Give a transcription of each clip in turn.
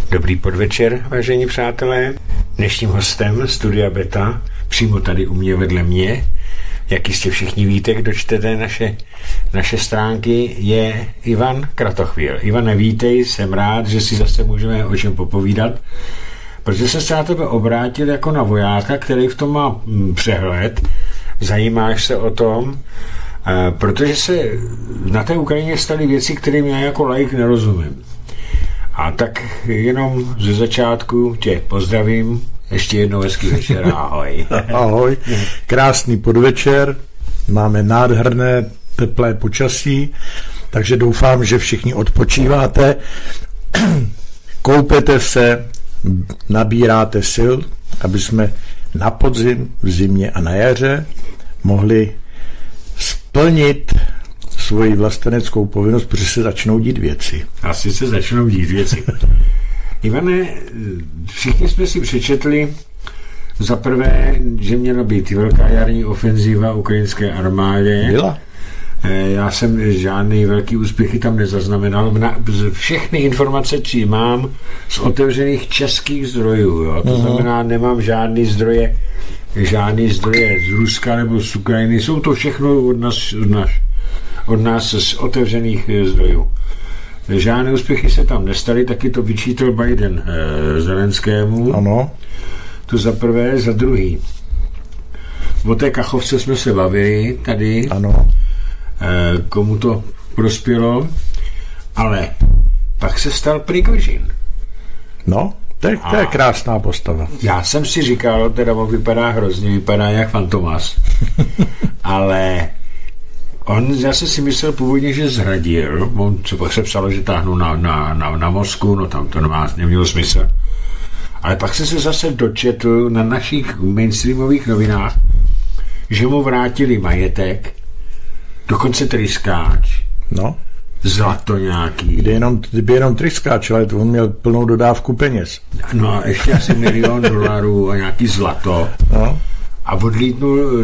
Dobrý podvečer, vážení přátelé. Dnešním hostem Studia Beta, přímo tady u mě vedle mě, jak jistě všichni víte, kdo čtete naše stránky, je Ivan Kratochvíl. Ivane, vítej, jsem rád, že si zase můžeme o čem popovídat, protože jsem se na tebe obrátil jako na vojáka, který v tom má přehled, zajímáš se o tom, protože se na té Ukrajině staly věci, kterým já jako laik nerozumím. A tak jenom ze začátku tě pozdravím. Ještě jednou hezký večer. Ahoj. Ahoj. Krásný podvečer. Máme nádherné teplé počasí, takže doufám, že všichni odpočíváte. Koupete se, nabíráte sil, aby jsme na podzim, v zimě a na jaře mohli splnit svoji vlasteneckou povinnost, protože se začnou dít věci. Asi se začnou dít věci. Ivane, všichni jsme si přečetli za prvé, že měla být velká jarní ofenzíva ukrajinské armádě. Byla. Já jsem žádný velký úspěchy tam nezaznamenal. Všechny informace, či mám z otevřených českých zdrojů. Jo? To znamená, nemám žádný zdroje z Ruska nebo z Ukrajiny. Jsou to všechno od nás z otevřených zdrojů. Žádné úspěchy se tam nestaly, taky to vyčítal Biden Zelenskému. Ano. To za prvé, za druhý. O té Kachovce jsme se bavili tady. Ano. Komu to prospělo. Ale pak se stal Prigožin. No, to je krásná postava. Já jsem si říkal, teda on vypadá hrozně, vypadá jak Fantomas. Ale on zase si myslel původně, že zradil. On co pak se psalo, že táhnu na Moskvu, no tam to nemělo smysl. Ale pak se zase dočetl na našich mainstreamových novinách, že mu vrátili majetek, dokonce tryskáč. No. Zlato nějaký. Kdyby jenom tryskáč, ale on měl plnou dodávku peněz. No a ještě asi $1 milion a nějaký zlato. No. A odlítnul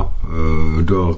do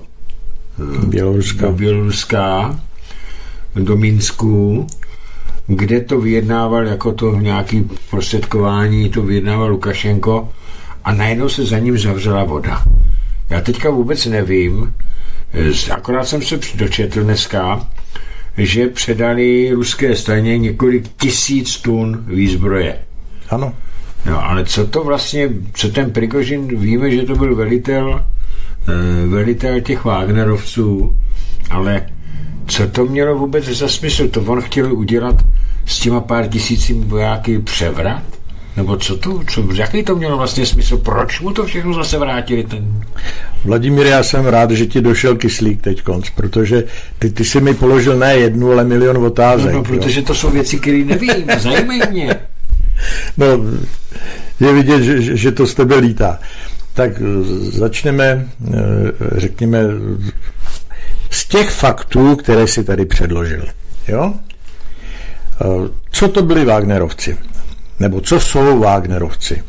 Běloruska, do Minsku, kde to vyjednával jako to nějaký prostředkování, to vyjednával Lukašenko a najednou se za ním zavřela voda. Já teďka vůbec nevím, akorát jsem se dočetl dneska, že předali ruské straně několik 1000 tun výzbroje. Ano. No, ale co ten Prigožin, víme, že to byl velitel těch Wagnerovců, ale co to mělo vůbec za smysl? To on chtěl udělat s těma pár tisícimi vojáky převrat? Nebo jaký to mělo vlastně smysl? Proč mu to všechno zase vrátili? Vladimír, já jsem rád, že ti došel kyslík teďkonc, protože ty jsi mi položil ne jednu, ale milion otázek. No, protože to jsou věci, které nevím, zajímají mě. No, je vidět, že to z tebe lítá. Tak začneme, řekněme, z těch faktů, které si tady předložil. Jo? Co to byli Wagnerovci? Nebo co jsou Wagnerovci?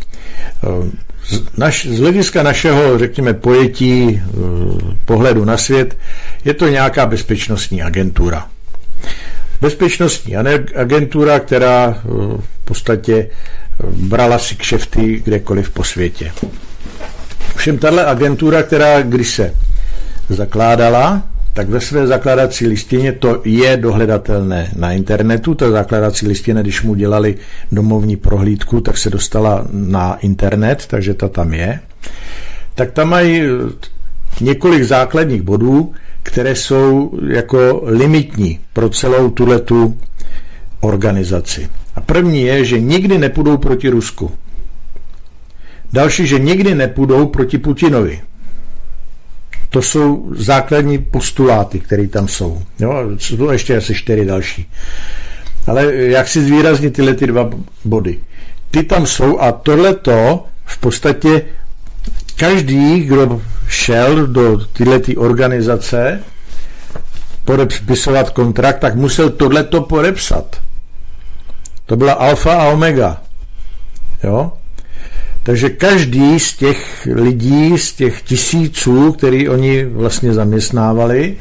Z hlediska našeho, řekněme, pojetí, pohledu na svět, je to nějaká bezpečnostní agentura. Bezpečnostní agentura, která v podstatě brala si kšefty kdekoliv po světě. Všem tahle agentura, která když se zakládala, tak ve své zakládací listině, to je dohledatelné na internetu, ta zakládací listina, když mu dělali domovní prohlídku, tak se dostala na internet, takže ta tam je. Tak tam mají několik základních bodů, které jsou jako limitní pro celou tuhletu organizaci. A první je, že nikdy nepůjdou proti Rusku. Další, že nikdy nepůjdou proti Putinovi. To jsou základní postuláty, které tam jsou. Jo, jsou ještě asi 4 další. Ale jak si zvýraznit tyhle 2 body? Ty tam jsou a tohleto v podstatě každý, kdo šel do tyhlety organizace podepisovat kontrakt, tak musel tohleto podepsat. To byla alfa a omega. Jo? Takže každý z těch lidí, z těch tisíců, který oni vlastně zaměstnávali,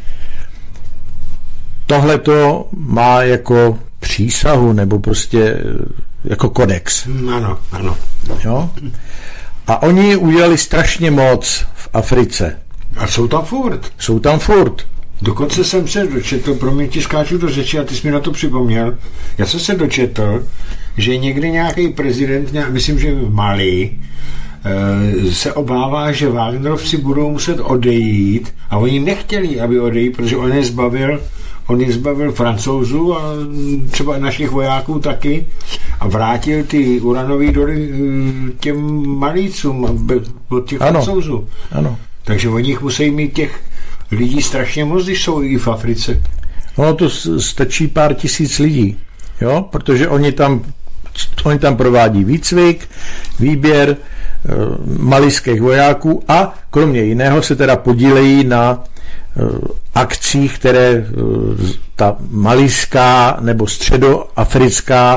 tohleto má jako přísahu, nebo prostě jako kodex. Ano. Jo? A oni udělali strašně moc v Africe. A jsou tam furt. Dokonce jsem se dočetl, promiň, ti skáču do řeči a ty jsi mi na to připomněl. Já jsem se dočetl, že někdy nějaký prezident, myslím, že v Mali, se obává, že Wagnerovci budou muset odejít a oni nechtěli, aby odejít, protože on je zbavil Francouzů a třeba našich vojáků taky a vrátil ty uranové doly těm Malícům od těch Francouzů. Ano. Takže oni jich musí mít těch lidí strašně moc, když jsou i v Africe. No to stačí pár tisíc lidí, jo, protože oni tam provádí výcvik, výběr malijských vojáků a kromě jiného se teda podílejí na akcích, které ta malijská nebo středoafrická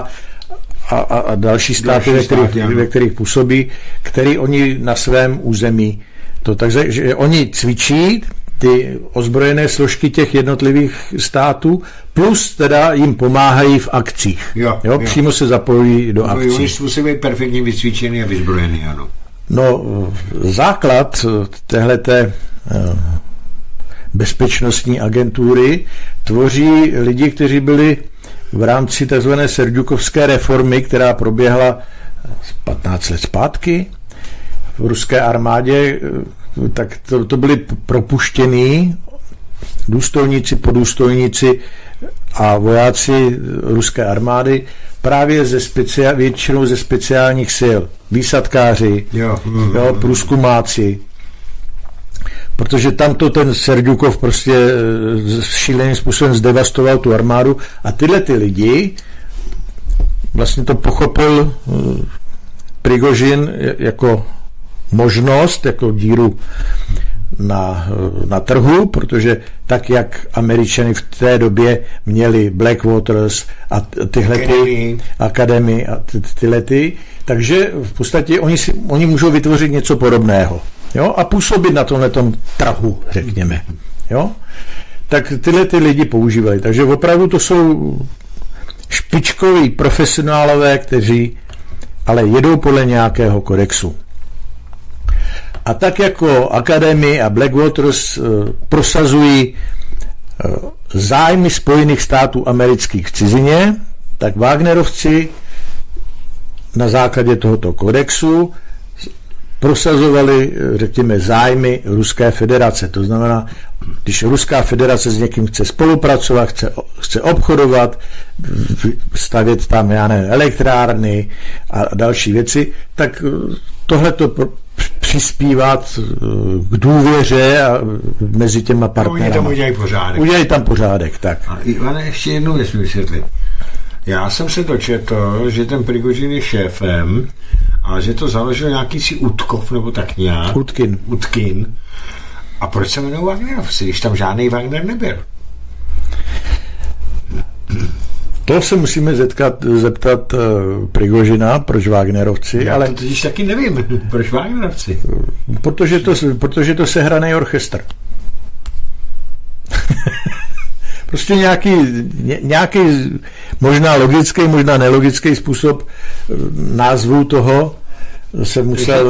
a další státy, ve kterých působí, který oni na svém území takže že oni cvičí ty ozbrojené složky těch jednotlivých států, plus teda jim pomáhají v akcích. Jo. Přímo se zapojí do akcí. Oni musí být perfektně vycvičený a vyzbrojený, ano. No, základ téhleté bezpečnostní agentury tvoří lidi, kteří byli v rámci tzv. Serďukovské reformy, která proběhla 15 let zpátky v ruské armádě, tak to byli propuštění důstojníci, podůstojníci a vojáci ruské armády právě většinou ze speciálních sil. Výsadkáři, průzkumáci. Protože tamto ten Serďukov prostě šíleným způsobem zdevastoval tu armádu a tyhle ty lidi vlastně to pochopil Prigožin jako možnost, jako díru na trhu, protože tak, jak Američani v té době měli Blackwaters a tyhle akademii a tyhle takže v podstatě oni můžou vytvořit něco podobného. Jo? A působit na tomhletom trhu, řekněme. Jo? Tak tyhle ty lidi používají. Takže opravdu to jsou špičkoví profesionálové, kteří ale jedou podle nějakého kodexu. A tak jako Academy a Blackwaters prosazují zájmy Spojených států amerických v cizině, tak Wagnerovci na základě tohoto kodexu prosazovali, řekněme, zájmy Ruské federace. To znamená, když Ruská federace s někým chce spolupracovat, chce obchodovat, stavět tam, elektrárny a další věci, tak tohleto přispívat k důvěře a mezi těma partnerama. Oni tam udělají pořádek. Udělají tam pořádek, tak. A Ivane, ještě jednou věc mi vysvětlit. Já jsem se dočetl, že ten Prigožin je šéfem a že to založil nějaký si Utkov, nebo tak nějak. Utkin. A proč se jmenují Wagnerovci, když tam žádný Wagner nebyl? To se musíme zeptat Prigožina, proč Wagnerovci. Já ale to totiž taky nevím, proč Wagnerovci. Protože to sehraný orchestr. Prostě nějaký možná logický, možná nelogický způsob názvu toho se musel,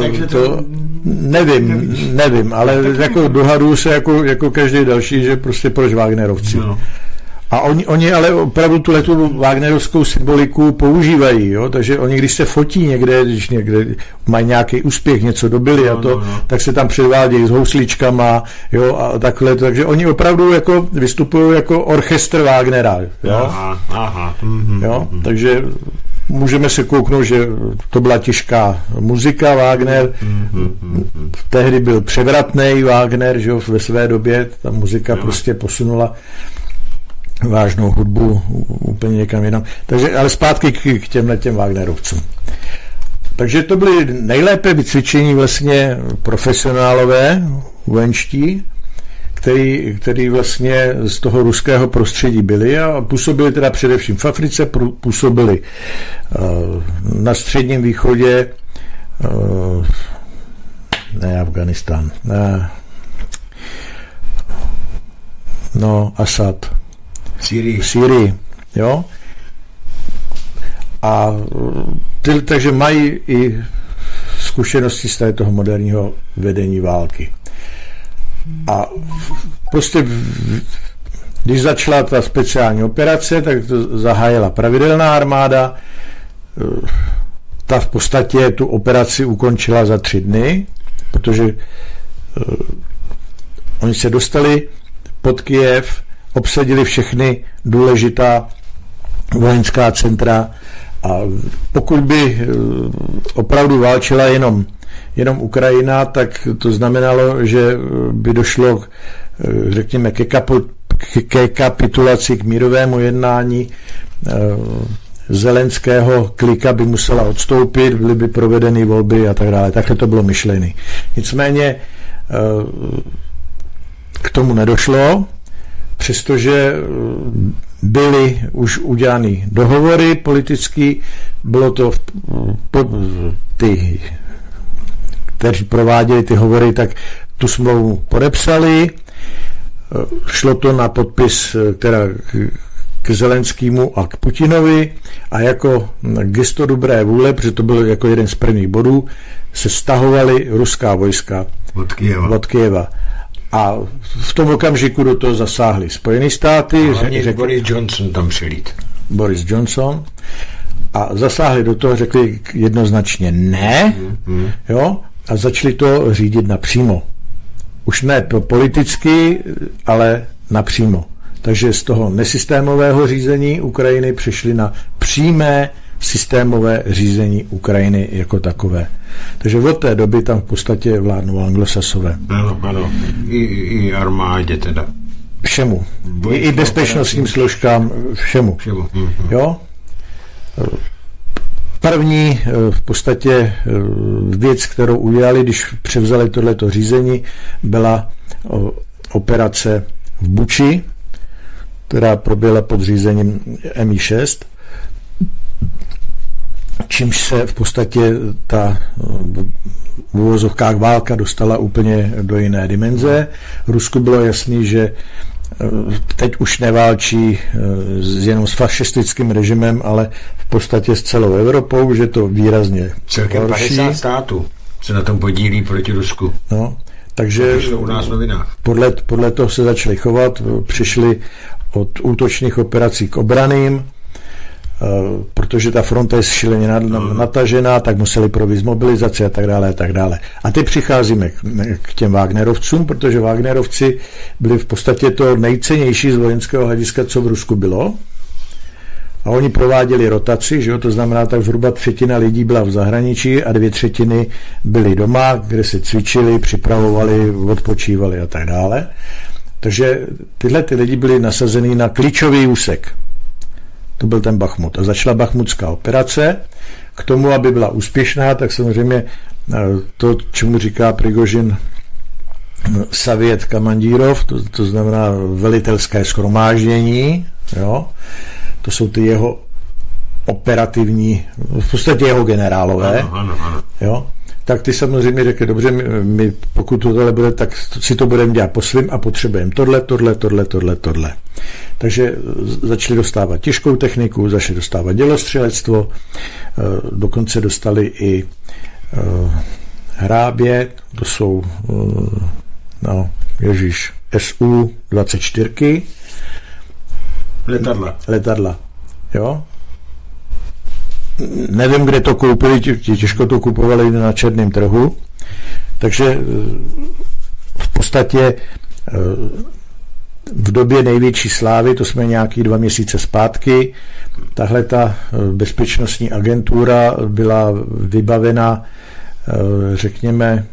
nevím, ale jako dohaduju se jako každý další, že prostě proč Wagnerovci. No. A oni ale opravdu tu wagnerovskou symboliku používají, jo? Takže oni, když se fotí když někde mají nějaký úspěch, něco dobili tak se tam předvádějí s housličkama, jo, a takhle, takže oni opravdu jako vystupují jako orchestr Wagnera, jo? Jo? Takže můžeme se kouknout, že to byla těžká muzika Wagner, tehdy byl převratný Wagner, že jo, ve své době ta muzika prostě posunula vážnou hudbu úplně někam jinam. Takže, ale zpátky k těmhletěm Wagnerovcům. Takže to byly nejlépe vycvičení vlastně profesionálové vojenští, který vlastně z toho ruského prostředí byli a působili teda především v Africe, působili na Středním východě, ne Afganistán, Asad, v Sýrii, jo. takže mají i zkušenosti z toho moderního vedení války. A prostě když začala ta speciální operace, tak to zahájila pravidelná armáda. Ta v podstatě tu operaci ukončila za 3 dny, protože oni se dostali pod Kyjev, obsadili všechny důležitá vojenská centra a pokud by opravdu válčila jenom Ukrajina, tak to znamenalo, že by došlo, řekněme, ke kapitulaci, k mírovému jednání. Zelenského klika by musela odstoupit, byly by provedeny volby a tak dále. Takhle to bylo myšleno. Nicméně k tomu nedošlo, přestože byly už udělány dohovory politický, bylo to ty, kteří prováděli ty hovory, tak tu smlouvu podepsali, šlo to na podpis k Zelenskému a k Putinovi a jako gesto dobré vůle, protože to byl jako jeden z prvních bodů, se stahovaly ruská vojska od Kyjeva. A v tom okamžiku do toho zasáhly Spojené státy. Boris Johnson tam přilít. Boris Johnson. A zasáhli do toho, řekli jednoznačně ne, jo, a začali to řídit napřímo. Už ne politicky, ale napřímo. Takže z toho nesystémového řízení Ukrajiny přišli na přímé systémové řízení Ukrajiny jako takové. Takže od té doby tam v podstatě vládnou Anglosasové. Ano. I armádě teda. Všemu. I bezpečnostním složkám, všemu. Jo? První v podstatě věc, kterou udělali, když převzali tohleto řízení, byla operace v Buči, která proběhla pod řízením MI6, čímž se v podstatě ta v uvozovkách válka dostala úplně do jiné dimenze. Rusku bylo jasný, že teď už neválčí jenom s fašistickým režimem, ale v podstatě s celou Evropou, že to výrazně celkem horší. 50 států se na tom podílí proti Rusku. No, takže u nás v novinách. Podle toho se začali chovat, přišli od útočných operací k obraným, protože ta fronta je šíleně natažená, tak museli provést mobilizaci a tak dále a tak dále. A teď přicházíme k těm Wagnerovcům, protože Wagnerovci byli v podstatě to nejcennější z vojenského hlediska, co v Rusku bylo. A oni prováděli rotaci, že jo, to znamená, tak zhruba 1/3 lidí byla v zahraničí a 2/3 byli doma, kde se cvičili, připravovali, odpočívali a tak dále. Takže tyhle ty lidi byli nasazení na klíčový úsek. To byl ten Bachmut. A začala bachmutská operace. K tomu, aby byla úspěšná, tak samozřejmě to, čemu říká Prigožin Savět Kamandírov, to znamená velitelské shromáždění, jo? To jsou ty jeho operativní, v podstatě jeho generálové, ano. Jo? Tak ty samozřejmě řekli, dobře, my pokud tohle bude, tak si to budeme dělat po svým a potřebujeme tohle. Takže začali dostávat těžkou techniku, začali dostávat dělostřelectvo, dokonce dostali i hrábě, to jsou SU-24. Letadla. Jo? Nevím, kde to koupili, těžko to kupovali na černém trhu, takže v podstatě v době největší slávy, to jsme nějaký 2 měsíce zpátky, tahle ta bezpečnostní agentura byla vybavena, řekněme,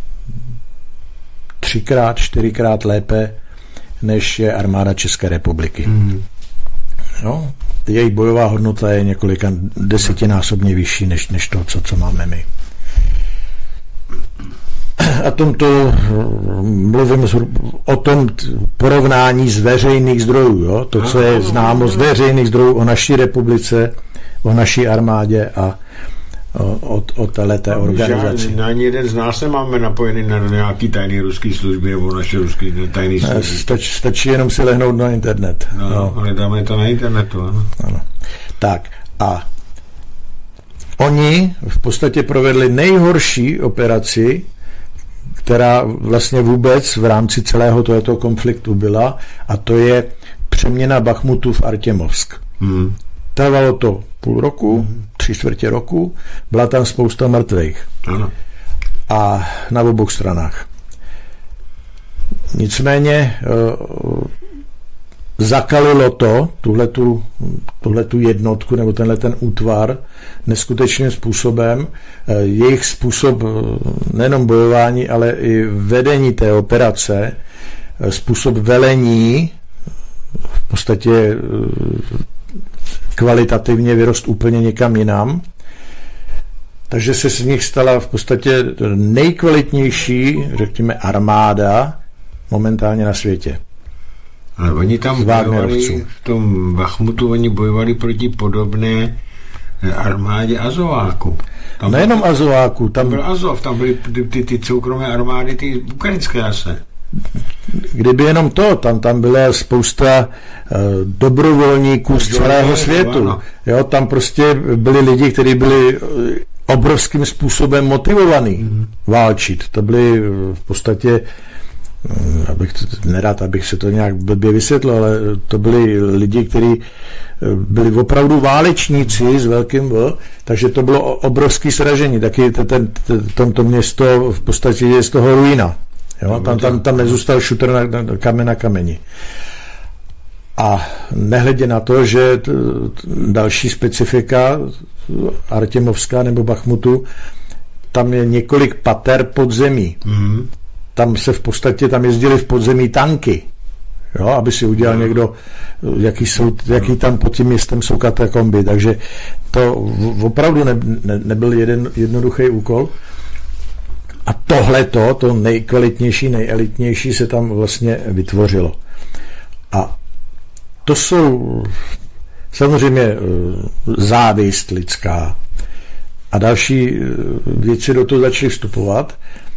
3x, 4x lépe, než je armáda České republiky. No, její bojová hodnota je několika desetinásobně vyšší než to, co máme my. A tomto mluvím o tom porovnání z veřejných zdrojů, jo? To, co je známo z veřejných zdrojů o naší republice, o naší armádě a o této organizaci. Ani jeden z nás nemáme napojený na nějaký tajný ruský služby nebo naše ruský tajný služby. Stačí jenom si lehnout na internet. No. Ale dáme to na internetu, ano. Tak a oni v podstatě provedli nejhorší operaci, která vlastně vůbec v rámci celého tohoto konfliktu byla, a to je přeměna Bachmutu v Artěmovsk. Trvalo to půl roku, 3/4 roku, byla tam spousta mrtvých. A na obou stranách. Nicméně zakalilo to, tuhletu jednotku nebo tenhle ten útvar neskutečným způsobem. Jejich způsob nejenom bojování, ale i vedení té operace, způsob velení v podstatě kvalitativně vyrost úplně někam jinam. Takže se z nich stala v podstatě nejkvalitnější, řekněme, armáda momentálně na světě. Ale oni tam bojovali, v tom Bachmutu oni bojovali proti podobné armádě Azováku. Nejenom Azováku. Tam byl Azov, tam byly ty soukromé armády, ty ukrajinské asi. Kdyby jenom to, tam byla spousta dobrovolníků z celého světu. Jo, tam prostě byli lidi, kteří byli obrovským způsobem motivovaní válčit. To byli v podstatě, abych se to nějak blbě vysvětlil, ale to byli lidi, kteří byli opravdu válečníci s velkým V, takže to bylo obrovské sražení. Taky tomto město v podstatě je z toho ruina. Jo? Tam nezůstal šutr na kameni. A nehledě na to, že další specifika Artěmovská nebo Bachmutu, tam je několik pater podzemí. Tam se v podstatě, tam jezdili v podzemí tanky, jo, aby si udělal někdo, jaký tam pod tím městem jsou katakomby. Takže to opravdu nebyl jednoduchý úkol. A tohleto, to nejkvalitnější, nejelitnější se tam vlastně vytvořilo. A to jsou samozřejmě závist lidská a další věci do toho začaly vstupovat.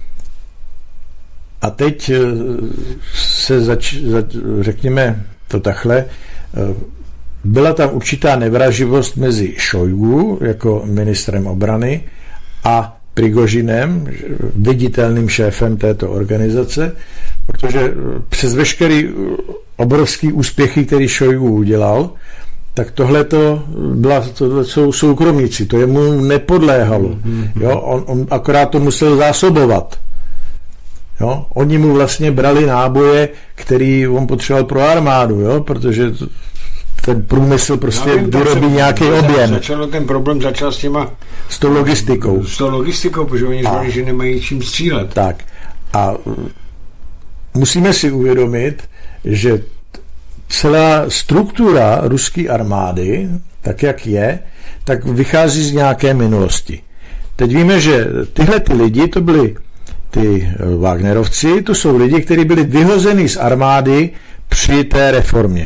A teď se řekněme to takhle, byla tam určitá nevraživost mezi Šojgu jako ministrem obrany a Prigožinem, viditelným šéfem této organizace, protože přes veškerý obrovský úspěchy, který Šojgu udělal, tak tohle jsou soukromníci, to jemu nepodléhalo. Jo? On akorát to musel zásobovat. Jo? Oni mu vlastně brali náboje, který on potřeboval pro armádu, jo? Protože ten průmysl prostě vyrobí nějaký objem. Ten problém začal s tou logistikou. S tou logistikou, protože oni říkali, že nemají čím střílet. Tak. A musíme si uvědomit, že celá struktura ruské armády, tak jak je, tak vychází z nějaké minulosti. Teď víme, že tyhle ty lidi, to byli ty Wagnerovci, to jsou lidi, kteří byli vyhozeni z armády při té reformě.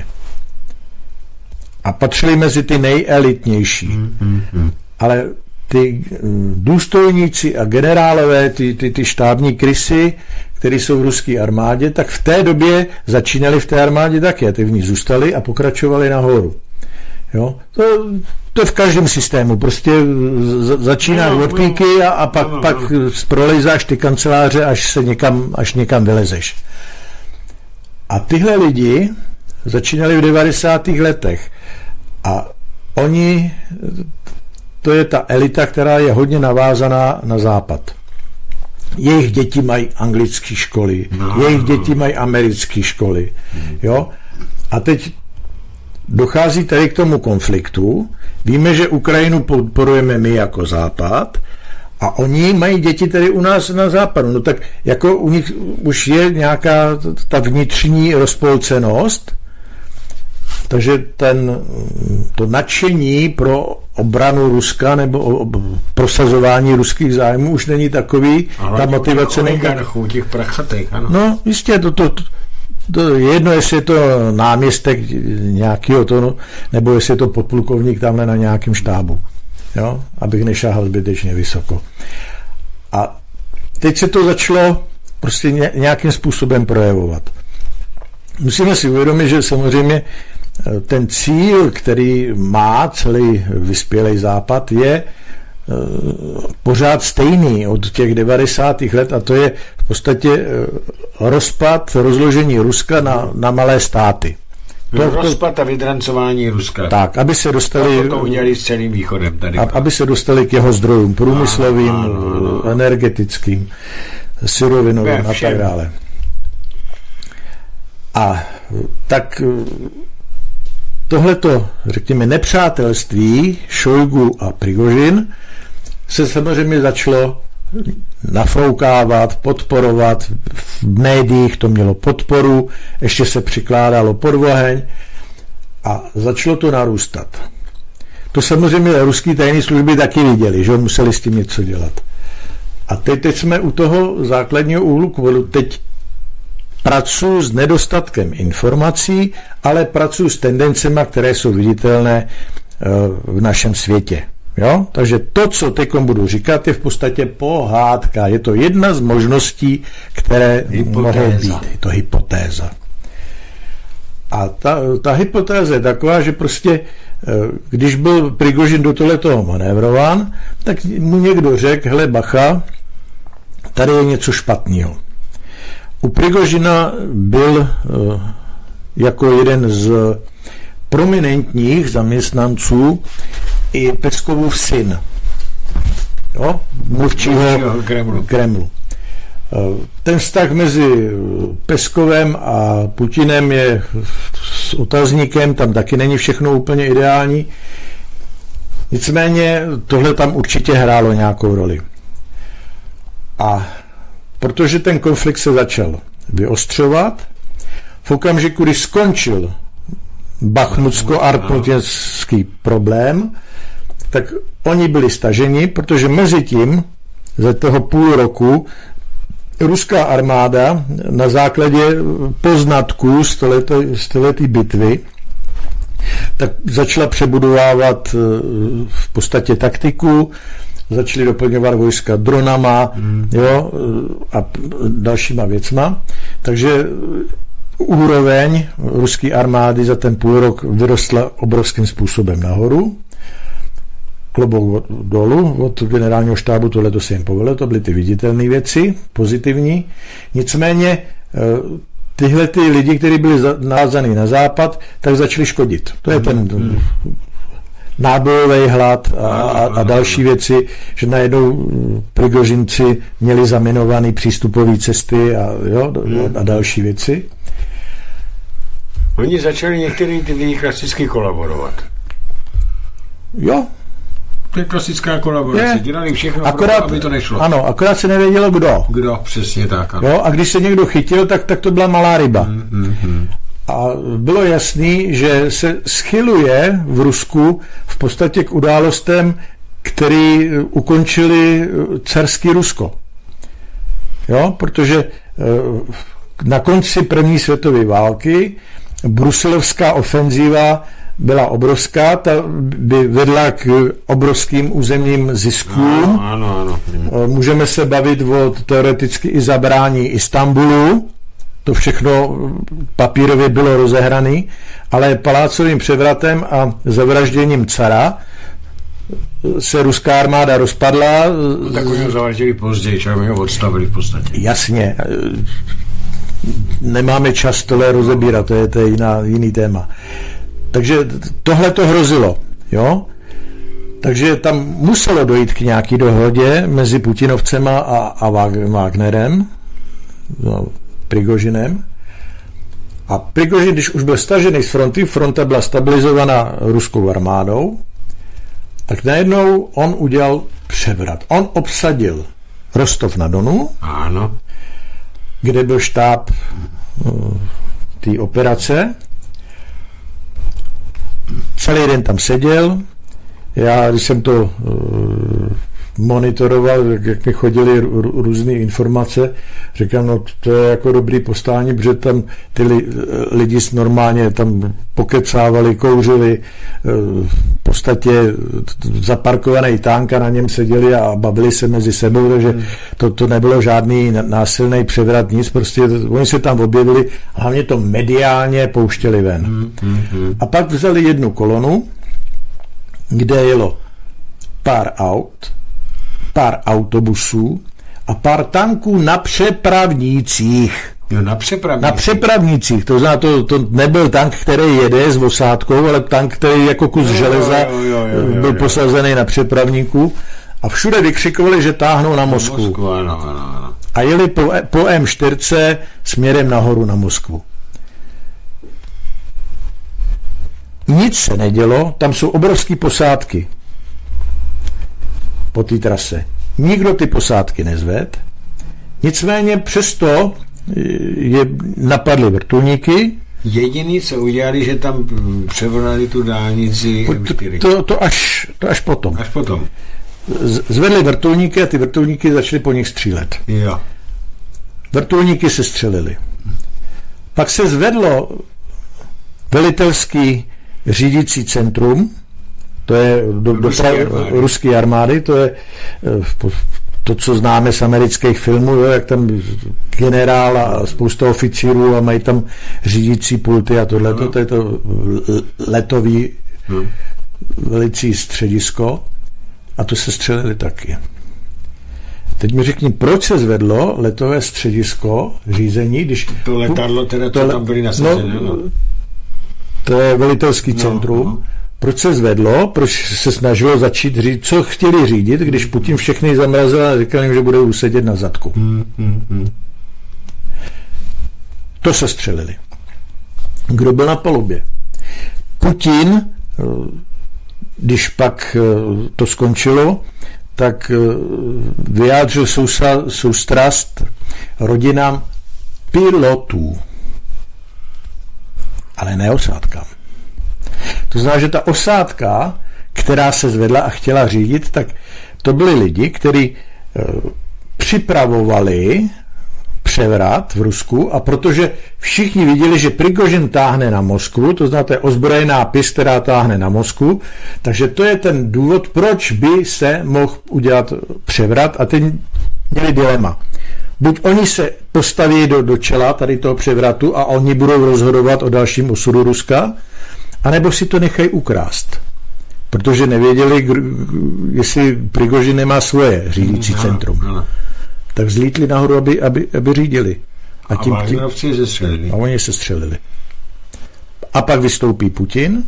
A patřili mezi ty nejelitnější. Ale ty důstojníci a generálové, ty štábní krysy, kteří jsou v ruské armádě, tak v té době začínali v té armádě taky. A ty v ní zůstali a pokračovali nahoru. Jo? To je v každém systému. Prostě začínáš od píky a pak prolejzáš ty kanceláře, až někam vylezeš. A tyhle lidi začínali v 90. letech. A oni, to je ta elita, která je hodně navázaná na západ. Jejich děti mají anglické školy, jejich děti mají americké školy. Jo? A teď dochází tady k tomu konfliktu. Víme, že Ukrajinu podporujeme my jako západ a oni mají děti tady u nás na západu. No tak jako u nich už je nějaká ta vnitřní rozpolcenost, takže to nadšení pro obranu Ruska nebo prosazování ruských zájmů už není takový, ta motivace není tak. Těch prachatek, ano. No, jistě, to je jedno, jestli je to náměstek nějakého tonu, nebo jestli je to podplukovník tamhle na nějakém štábu. Jo? Abych nešáhal zbytečně vysoko. A teď se to začalo prostě nějakým způsobem projevovat. Musíme si uvědomit, že samozřejmě ten cíl, který má celý vyspělý západ, je pořád stejný od těch 90. let a to je v podstatě rozložení Ruska na malé státy. Rozpad a vydrancování Ruska. Tak, aby se dostali... To udělali s celým východem tady. Aby se dostali k jeho zdrojům průmyslovým, energetickým, surovinovým a tak dále. A tak tohleto, řekněme, nepřátelství Šojgu a Prigožin se samozřejmě začalo nafoukávat, podporovat, v médiích to mělo podporu, ještě se přikládalo pod oheň a začalo to narůstat. To samozřejmě ruské tajné služby taky viděli, že museli s tím něco dělat. A teď jsme u toho základního úhlu, teď pracuji s nedostatkem informací, ale pracuji s tendencemi, které jsou viditelné v našem světě. Jo? Takže to, co teď budu říkat, je v podstatě pohádka. Je to jedna z možností, které mohou být. Je to hypotéza. A ta hypotéza je taková, že prostě, když byl Prigožin do tohletoho manévrován, tak mu někdo řekl, hele bacha, tady je něco špatného. U Prigožina byl jako jeden z prominentních zaměstnanců i Peskovův syn, jo? Mluvčího Kremlu. Ten vztah mezi Peskovem a Putinem je s otazníkem, tam taky není všechno úplně ideální. Nicméně tohle tam určitě hrálo nějakou roli. A protože ten konflikt se začal vyostřovat, v okamžiku, kdy skončil bachmutsko-artmutinský problém, tak oni byli staženi, protože mezi tím za toho půl roku ruská armáda na základě poznatků z téhleté bitvy tak začala přebudovávat v podstatě taktiku, začali doplňovat vojska dronama, jo, a dalšíma věcma. Takže úroveň ruské armády za ten půl rok vyrostla obrovským způsobem nahoru. Klobouk dolů od generálního štábu, tohle se jim povedlo, to byly ty viditelné věci, pozitivní. Nicméně tyhle ty lidi, kteří byli navázaný na západ, tak začali škodit. To je ten nábojový hlad a další věci, že najednou Prigožinci měli zaminované přístupové cesty a další věci. Oni začali některý ty lidi klasicky kolaborovat. Jo. To je klasická kolaborace. Dělali všechno, aby to nešlo. Ano, akorát se nevědělo kdo. Kdo, přesně tak. Ano. Jo, a když se někdo chytil, tak to byla malá ryba. A bylo jasný, že se schyluje v Rusku v podstatě k událostem, které ukončili carský Rusko. Jo, protože na konci první světové války bruselovská ofenzíva byla obrovská, ta by vedla k obrovským územním ziskům. Ano. Můžeme se bavit o teoreticky i zabrání Istanbulu, to všechno papírově bylo rozehrané, ale palácovým převratem a zavražděním cara se ruská armáda rozpadla. Tak oni ho zavraždili později, čak ho odstavili v podstatě. Jasně. Nemáme čas tohle rozebírat, to je jiný téma. Takže tohle to hrozilo, jo? Takže tam muselo dojít k nějaký dohodě mezi Putinovcema a Wagnerem, Prigožinem. A Prigožin, když už byl stažený z fronty, fronta byla stabilizovaná ruskou armádou, tak najednou on udělal převrat. On obsadil Rostov na Donu, ano, kde byl štáb té operace. Celý den tam seděl. Já, když jsem to monitoroval, jak mi chodily různé informace, říkám, no to je jako dobrý postání, protože tam ty lidi normálně tam pokecávali, kouřili, v podstatě zaparkovaný tank a na něm seděli a bavili se mezi sebou, takže to nebylo žádný násilný převrat, nic, prostě oni se tam objevili a hlavně to mediálně pouštěli ven. A pak vzali jednu kolonu, kde jelo pár aut, pár autobusů a pár tanků na přepravnících. Jo, na přepravnících. Na přepravnících, to znamená, to nebyl tank, který jede s osádkou, ale tank, který jako kus železa byl posazený na přepravníku a všude vykřikovali, že táhnou na Moskvu. Ano. A jeli po M4 směrem nahoru na Moskvu. Nic se nedělo, tam jsou obrovské posádky po té trase. Nikdo ty posádky nezved, nicméně přesto napadly vrtulníky. Jediný, co udělali, že tam převrali tu dálnici M4. To až potom. Až potom. Zvedli vrtulníky a ty vrtulníky začaly po nich střílet. Jo. Vrtulníky se střelili. Pak se zvedlo velitelský řídící centrum, to je do ruské armády, to je to, co známe z amerických filmů, jo, jak tam generál a spousta oficírů a mají tam řídící pulty a tohleto, to je to letový velicí středisko a to se střelili taky. Teď mi řekni, proč se zvedlo letové středisko řízení, když... To letadlo teda, co tam byly nasazené. No, to je velitelský centrum. Proč se zvedlo, proč se snažilo začít říct, co chtěli řídit, když Putin všechny zamrazil a říkal jim, že budou sedět na zadku. To se střelili. Kdo byl na palubě? Putin, když pak to skončilo, tak vyjádřil soustrast rodinám pilotů, ale ne osádkám. To znamená, že ta osádka, která se zvedla a chtěla řídit, tak to byli lidi, kteří připravovali převrat v Rusku a protože všichni viděli, že Prigožin táhne na Moskvu, to znamená, to je ozbrojená pist, která táhne na Moskvu, takže to je ten důvod, proč by se mohl udělat převrat a teď měli dilema. Buď oni se postaví do čela tady toho převratu a oni budou rozhodovat o dalším osudu Ruska, anebo si to nechají ukrást. Protože nevěděli, jestli Prigožin nemá svoje řídící centrum. Tak zlítli nahoru, aby řídili. A oni se střelili. A pak vystoupí Putin,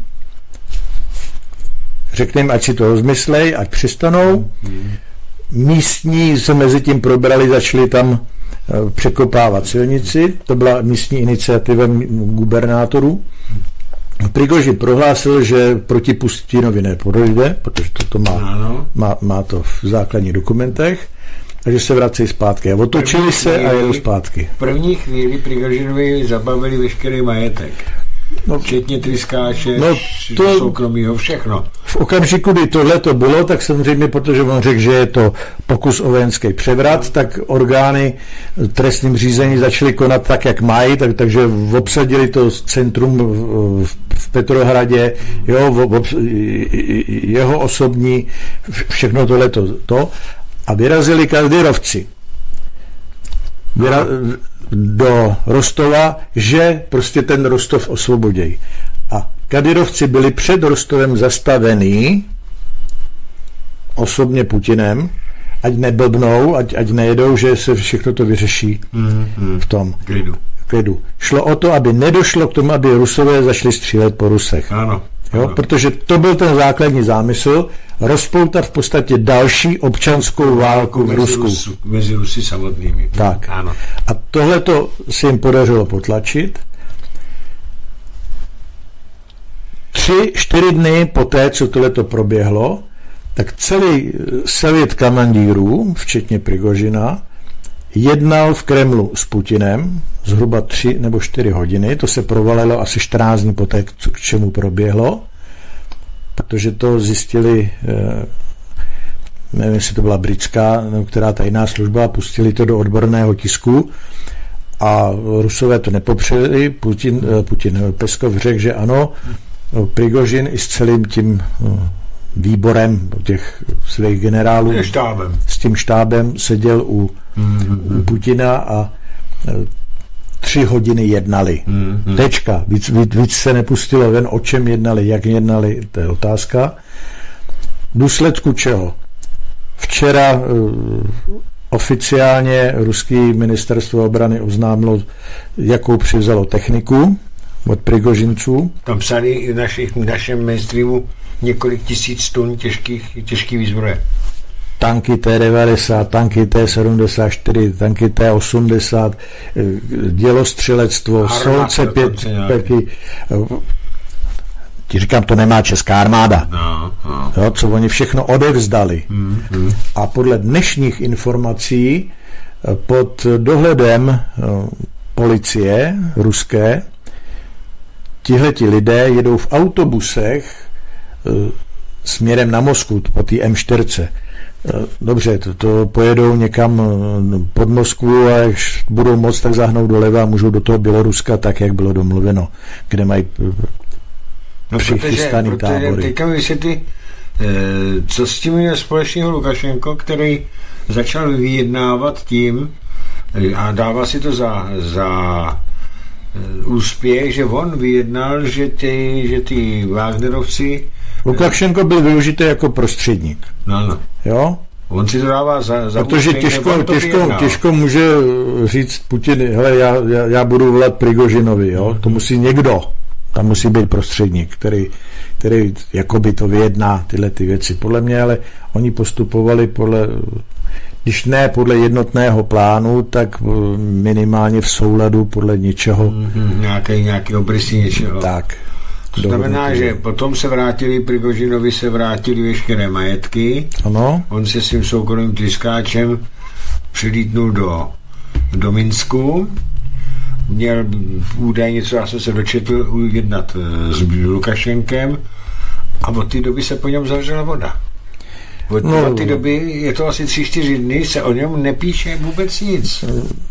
řekne jim, ať si to rozmyslej, ať přestanou. Místní se mezi tím probrali, začali tam překopávat silnici. To byla místní iniciativa gubernátorů. Prigožin prohlásil, že proti Putinovi nepodojde, protože to má to v základních dokumentech, a že se vrací zpátky. A otočili se a jedou zpátky. V první chvíli Prigožinovi zabavili veškerý majetek. Včetně tryskáče, soukromího, všechno. V okamžiku, kdy tohle to bylo, tak samozřejmě, protože on řekl, že je to pokus o vojenský převrat, tak orgány trestním řízení začaly konat tak, jak mají, takže obsadili to centrum v Petrohradě, jeho osobní, všechno tohleto, a vyrazili kadyrovci do Rostova, že prostě ten Rostov osvobodějí. A kadyrovci byli před Rostovem zastavený osobně Putinem, ať neblbnou, ať nejedou, že se všechno to vyřeší v tom klidu. Šlo o to, aby nedošlo k tomu, aby Rusové začali střílet po Rusech. Ano. Protože to byl ten základní zámysl, rozpoutat v podstatě další občanskou válku v Rusku. Mezi Rusy samotnými. Tak. Ano. A tohleto se jim podařilo potlačit. 3-4 dny poté, co tohleto proběhlo, tak celý sovět kamandírů, včetně Prigožina, jednal v Kremlu s Putinem zhruba 3 nebo 4 hodiny. To se provalilo asi 14 dní poté, k čemu proběhlo, protože to zjistili, nevím, jestli to byla britská, nebo která tajná služba, pustili to do odborného tisku a Rusové to nepopřeli. Peskov řekl, že ano, Prigožin i s celým tím výborem těch svých generálů, s tím štábem seděl u Putina a 3 hodiny jednali. Tečka. Víc se nepustilo ven, o čem jednali, jak jednali, to je otázka. V důsledku čeho? Včera oficiálně ruský ministerstvo obrany oznámilo, jakou přivzalo techniku od Prigožinců. Tam psali i v našem mainstreamu několik tisíc tun těžký výzbroje. Tanky T-90, tanky T-74, tanky T-80, dělostřelectvo, Solce 5, ti říkám, to nemá česká armáda. No. Jo, co oni všechno odevzdali. A podle dnešních informací pod dohledem policie ruské tihleti lidé jedou v autobusech směrem na Moskvu po té M4. Dobře, to pojedou někam pod Moskvu a až budou moct, tak zahnou doleva a můžou do toho Běloruska tak, jak bylo domluveno, kde mají přichystaný tábory. Teďka mi vysvětlí, co s tím je společného Lukašenko, který začal vyjednávat tím a dává si to za úspěch, že on vyjednal, že ty Wagnerovci... Lukašenko byl využitý jako prostředník. No. Jo? On si to dává za protože těžko může říct Putin, hele, já budu volat Prigožinovi, jo? To musí někdo. Tam musí být prostředník, který jakoby to vyjedná tyhle ty věci. Podle mě, ale oni postupovali když ne podle jednotného plánu, tak minimálně v souladu podle něčeho. Nějaký obrysy něčeho. Tak. To znamená, že potom Prigožinovi se vrátili veškeré majetky. Ano. On se svým soukromým tryskáčem přilítnul do Minsku. Měl údajně, co já jsem se dočetl, jednat s Lukašenkem a od té doby se po něm zavřela voda. Od té doby je to asi 3-4 dny, se o něm nepíše vůbec nic.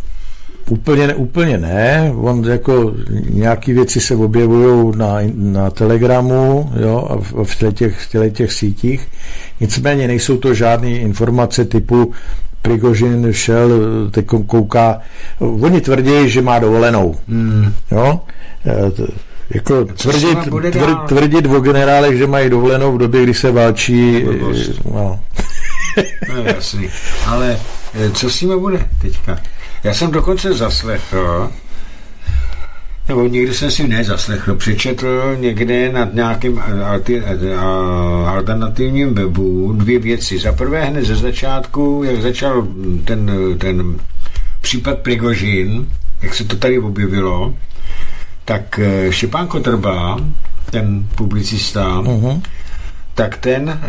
Úplně ne. On jako nějaký věci se objevují na Telegramu, jo, a v těch sítích. Nicméně nejsou to žádné informace typu Prigožin šel, teď kouká. Oni tvrdí, že má dovolenou. Jo? Jako tvrdit o generálech, že mají dovolenou v době, kdy se válčí. No. No jasný. Ale co s nimi bude teďka? Já jsem dokonce zaslechl, nebo někdy jsem si nezaslechl, přečetl někde nad nějakým alternativním webu 2 věci. Za prvé hned ze začátku, jak začal ten případ Prigožin, jak se to tady objevilo, tak Štěpán Kotrba, ten publicista, tak ten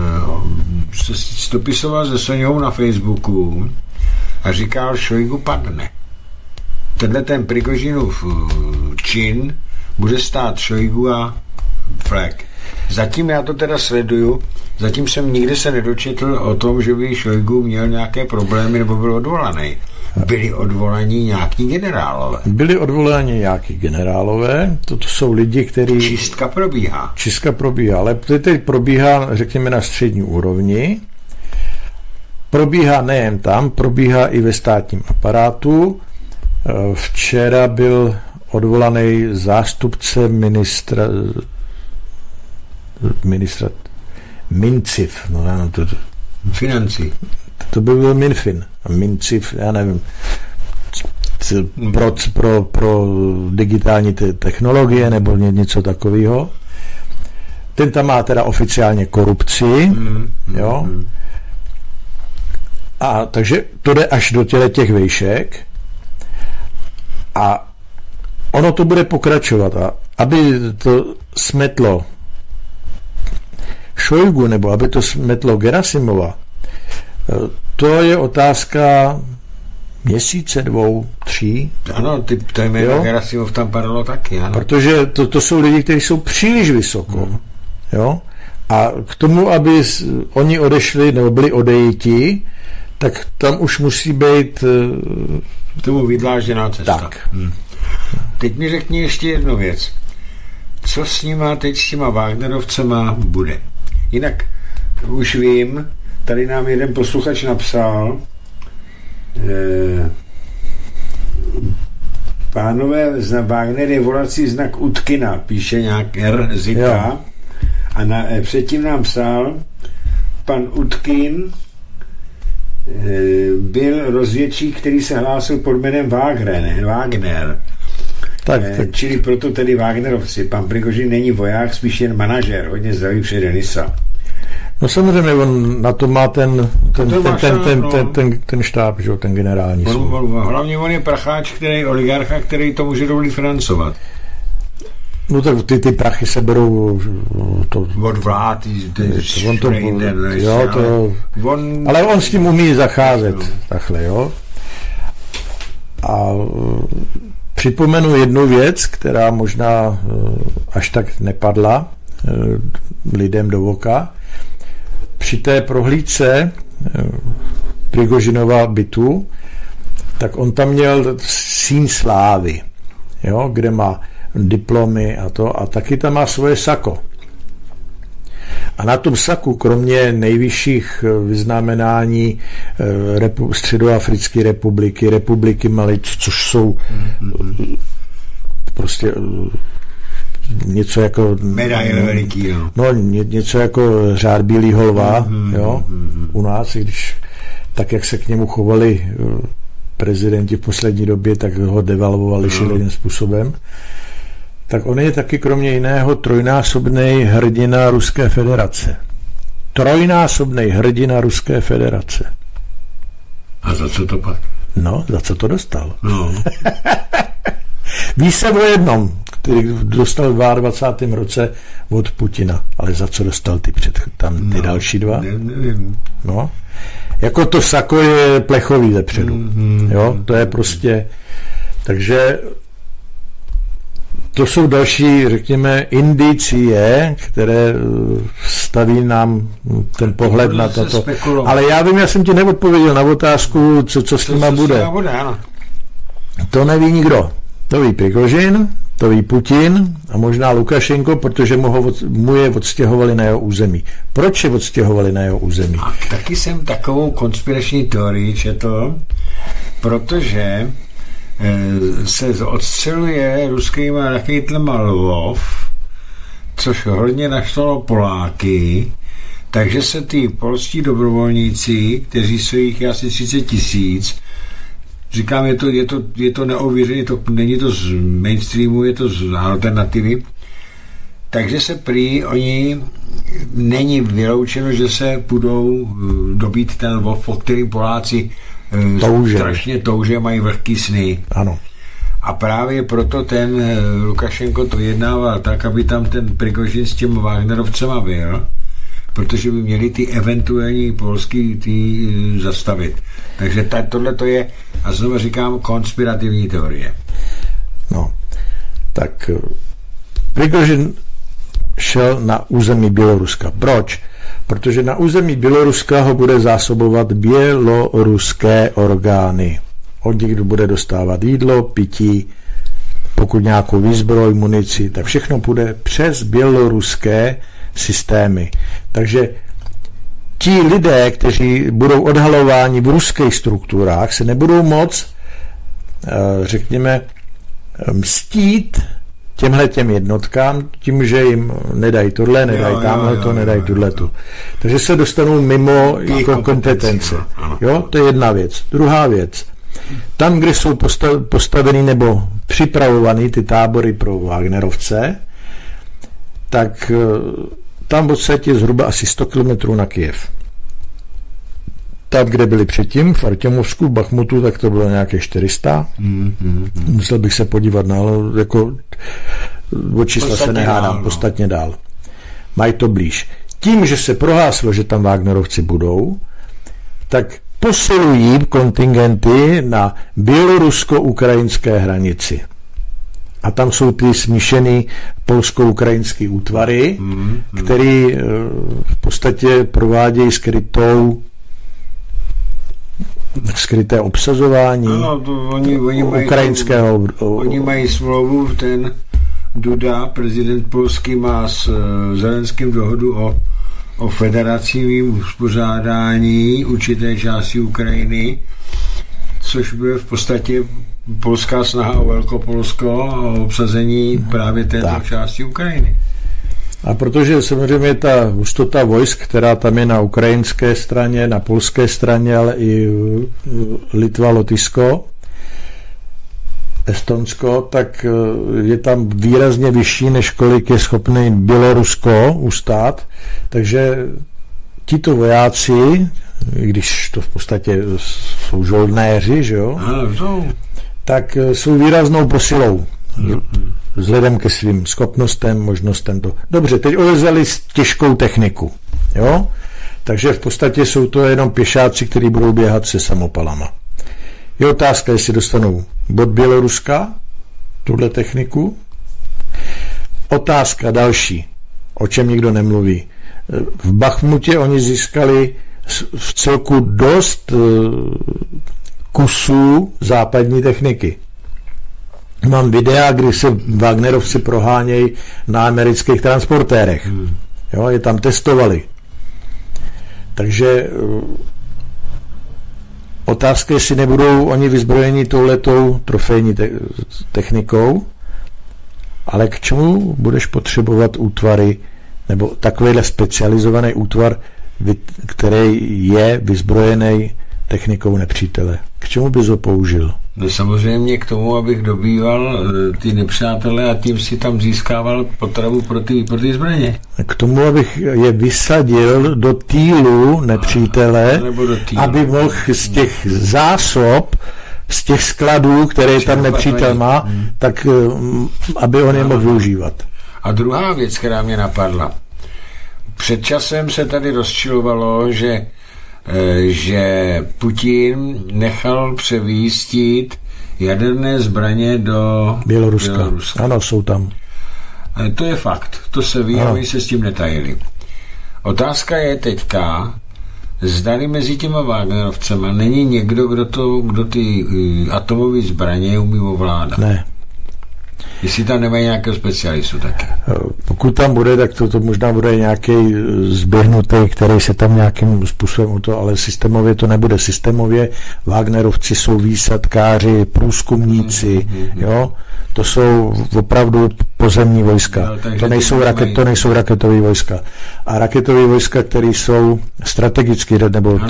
se dopisoval se Soňou na Facebooku a říkal, Šojgu padne. Tenhle ten Prigožinův čin bude stát Šojgu a Fleck. Zatím já to teda sleduju, zatím jsem nikdy se nedočetl o tom, že by Šojgu měl nějaké problémy nebo byl odvolaný. Byli odvolaní nějaký generálové. To jsou lidi, kteří... Čistka probíhá, ale teď probíhá, řekněme, na střední úrovni. Probíhá nejen tam, probíhá i ve státním aparátu. Včera byl odvolaný zástupce ministra Minciv. Financí. To by byl Minfin. Minciv, já nevím, pro digitální technologie nebo něco takového. Ten tam má teda oficiálně korupci. Jo? A takže to jde až do těch vejšek a ono to bude pokračovat. A aby to smetlo Šojgu nebo aby to smetlo Gerasimova, to je otázka měsíce, 2, 3. Ano, to jméno Gerasimov tam padalo taky. Ano. Protože to jsou lidi, kteří jsou příliš vysoko. Jo? A k tomu, aby oni odešli nebo byli odejiti, tak tam už musí být k tomu vydlážděná cesta. Tak. Teď mi řekni ještě jednu věc. Co s nima teď s těma Wagnerovcema bude? Jinak už vím, tady nám jeden posluchač napsal, pánové, Wagner je volací znak Utkina, píše nějak R, Zika, a předtím nám psal, pan Utkin byl rozvědčík, který se hlásil pod jménem Wagner. Tak. Čili proto tedy Wagnerovci. Pan Prigožin není voják, spíš jen manažer, hodně zdravý přeje Denisa. No samozřejmě, on na to má ten štáb, že, ten generální soud. Hlavně on je pracháč, oligarcha, který to může dovolit financovat. No tak ty prachy se berou od vlád, ale on s tím umí zacházet takhle, jo. A připomenu jednu věc, která možná až tak nepadla lidem do oka. Při té prohlídce Prigožinova bytu, tak on tam měl síň slávy, jo, kde má diplomy a taky tam má svoje sako. A na tom saku, kromě nejvyšších vyznamenání Středoafrické republiky Mali, což jsou prostě něco jako medaile veliký, jo. No, něco jako řád bílýho lva, jo, u nás, když tak, jak se k němu chovali prezidenti v poslední době, tak ho devalvovali šíleným způsobem. Tak on je taky kromě jiného trojnásobný hrdina Ruské federace. Trojnásobný hrdina Ruské federace. A za co to pak? No, za co to dostal? No. Ví se o jednom, který dostal v 22. roce od Putina. Ale za co dostal ty další dva? Nevím. No. Jako to sako je plechový zepředu. Jo, to je prostě... Takže to jsou další, řekněme, indicie, které staví nám ten pohled na toto. Ale já jsem ti neodpověděl na otázku, co s nima bude. To neví nikdo. To ví Prigožin, to ví Putin a možná Lukašenko, protože mu je odstěhovali na jeho území. Proč je odstěhovali na jeho území? A taky jsem takovou konspirační teorii četl, protože se odstřeluje ruskýma raketama Lvov, což hodně naštvalo Poláky, takže se ty polští dobrovolníci, kteří jsou jich asi 30 000, říkám, je to neověřené, není to z mainstreamu, je to z alternativy, takže se prý oni není vyloučeno, že se budou dobít ten Lvov, o kterým Poláci strašně touže, mají vlhký sny. Ano. A právě proto ten Lukašenko to vyjednával tak, aby tam ten Prigožin s těm Wagnerovcema byl, protože by měli ty eventuální polský zastavit. Takže tohle to je, a znovu říkám, konspirativní teorie. No, tak Prigožin šel na území Běloruska. Proč? Protože na území Běloruska ho bude zásobovat běloruské orgány. Od nich bude dostávat jídlo, pití, pokud nějakou výzbroj, munici, tak všechno půjde přes běloruské systémy. Takže ti lidé, kteří budou odhalováni v ruských strukturách, se nebudou moc, řekněme, mstít těmhletěm jednotkám, tím, že jim nedají tohle, nedají tamhleto, nedají tuhletu. Takže se dostanou mimo jako kompetence. Jo, to je jedna věc. Druhá věc. Tam, kde jsou postaveny nebo připravovaný ty tábory pro Wagnerovce, tak tam v podstatě zhruba asi 100 km na Kyjev. Tam, kde byli předtím, v Artěmovsku, v Bachmutu, tak to bylo nějaké 400. Musel bych se podívat na, jako o čísla se nehádám, podstatně dál. Mají to blíž. Tím, že se prohlásilo, že tam Wagnerovci budou, tak posilují kontingenty na bělorusko-ukrajinské hranici. A tam jsou ty smíšený polsko-ukrajinský útvary, který v podstatě provádějí skryté obsazování ukrajinského. Oni mají smlouvu, ten Duda, prezident polský, má s Zelenským dohodu o federativním uspořádání určité části Ukrajiny, což bude v podstatě polská snaha o Velkopolsko a o obsazení právě této části Ukrajiny. A protože samozřejmě ta hustota vojsk, která tam je na ukrajinské straně, na polské straně, ale i Litva, Lotyšsko, Estonsko, tak je tam výrazně vyšší, než kolik je schopný Bělorusko ustát. Takže tito vojáci, když to v podstatě jsou žoldnéři, že jo, tak jsou výraznou posilou vzhledem ke svým schopnostem, možnostem to. Dobře, teď odezvali těžkou techniku, jo, takže v podstatě jsou to jenom pěšáci, kteří budou běhat se samopalama. Je otázka, jestli dostanou od Běloruska tuhle techniku. Otázka další, o čem nikdo nemluví. V Bachmutě oni získali v celku dost kusů západní techniky. Mám videa, kdy se Wagnerovci prohánějí na amerických transportérech. Jo, je tam testovali. Takže otázka, jestli nebudou oni vyzbrojeni touhletou trofejní technikou, ale k čemu budeš potřebovat útvary, nebo takovýhle specializovaný útvar, který je vyzbrojený technikou nepřítele. K čemu bys ho použil? No samozřejmě k tomu, abych dobýval ty nepřátele a tím si tam získával potravu pro ty zbraně. K tomu, abych je vysadil do týlu nepřítele, aby mohl z těch zásob, z těch skladů, které tam nepřítel má, tak aby on je mohl využívat. A druhá věc, která mě napadla. Před časem se tady rozčilovalo, že Putin nechal převýstit jaderné zbraně do Běloruska. Ano, jsou tam. To je fakt. To se ví, a oni se s tím netajili. Otázka je teďka, zdali mezi těma Wagnerovcema není někdo, kdo ty atomové zbraně umí ovládat. Ne. Jestli tam nemají nějakého specialistu taky. Pokud tam bude, tak to možná bude nějaký zběhnutý, který se tam nějakým způsobem ale systémově to nebude. Systémově Wagnerovci jsou výsadkáři, průzkumníci, jo? To jsou opravdu pozemní vojska. To nejsou raketové vojska. A raketové vojska, které jsou strategicky, nebo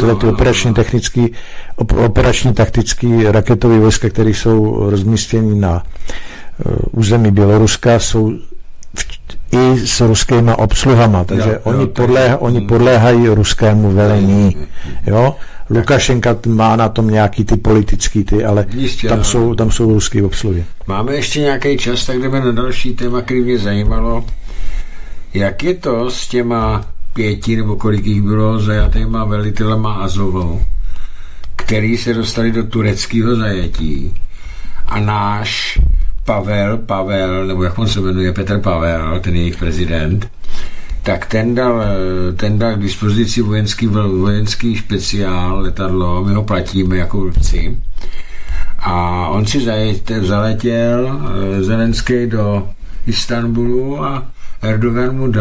operační taktický raketové vojska, které jsou rozmístěny na území Běloruska, jsou i s ruskými obsluhama, takže oni podléhají ruskému velení. Jo? Lukašenka má na tom nějaký ty politický, ale tam jsou ruské obsluhy. Máme ještě nějaký čas, tak jdeme na další téma, který mě zajímalo. Jak je to s těma 5 nebo kolik jich bylo zajatýma velitelema Azovou, který se dostali do tureckého zajetí a náš Pavel, nebo jak on se jmenuje, Petr Pavel, ten jejich prezident, tak ten dal k dispozici vojenský speciál, letadlo, my ho platíme jako vlci. A on si zaletěl Zelenský do Istanbulu a Erdogan mu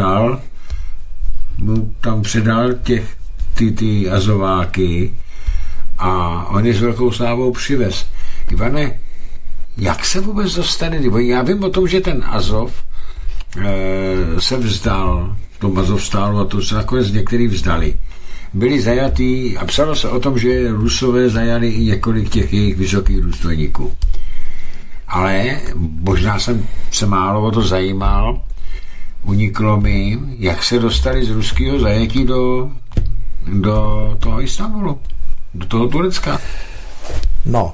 tam předal ty azováky a on je s velkou slávou přivez. Ivane, jak se vůbec dostane? Já vím o tom, že ten Azov se vzdal, to Azovstálu, a to se nakonec některý vzdali. Byli zajatý a psalo se o tom, že Rusové zajali i několik těch jejich vysokých důstojníků. Ale možná jsem se málo o to zajímal, uniklo mi, jak se dostali z ruského zajetí do toho Istanbulu, do toho Turecka. No,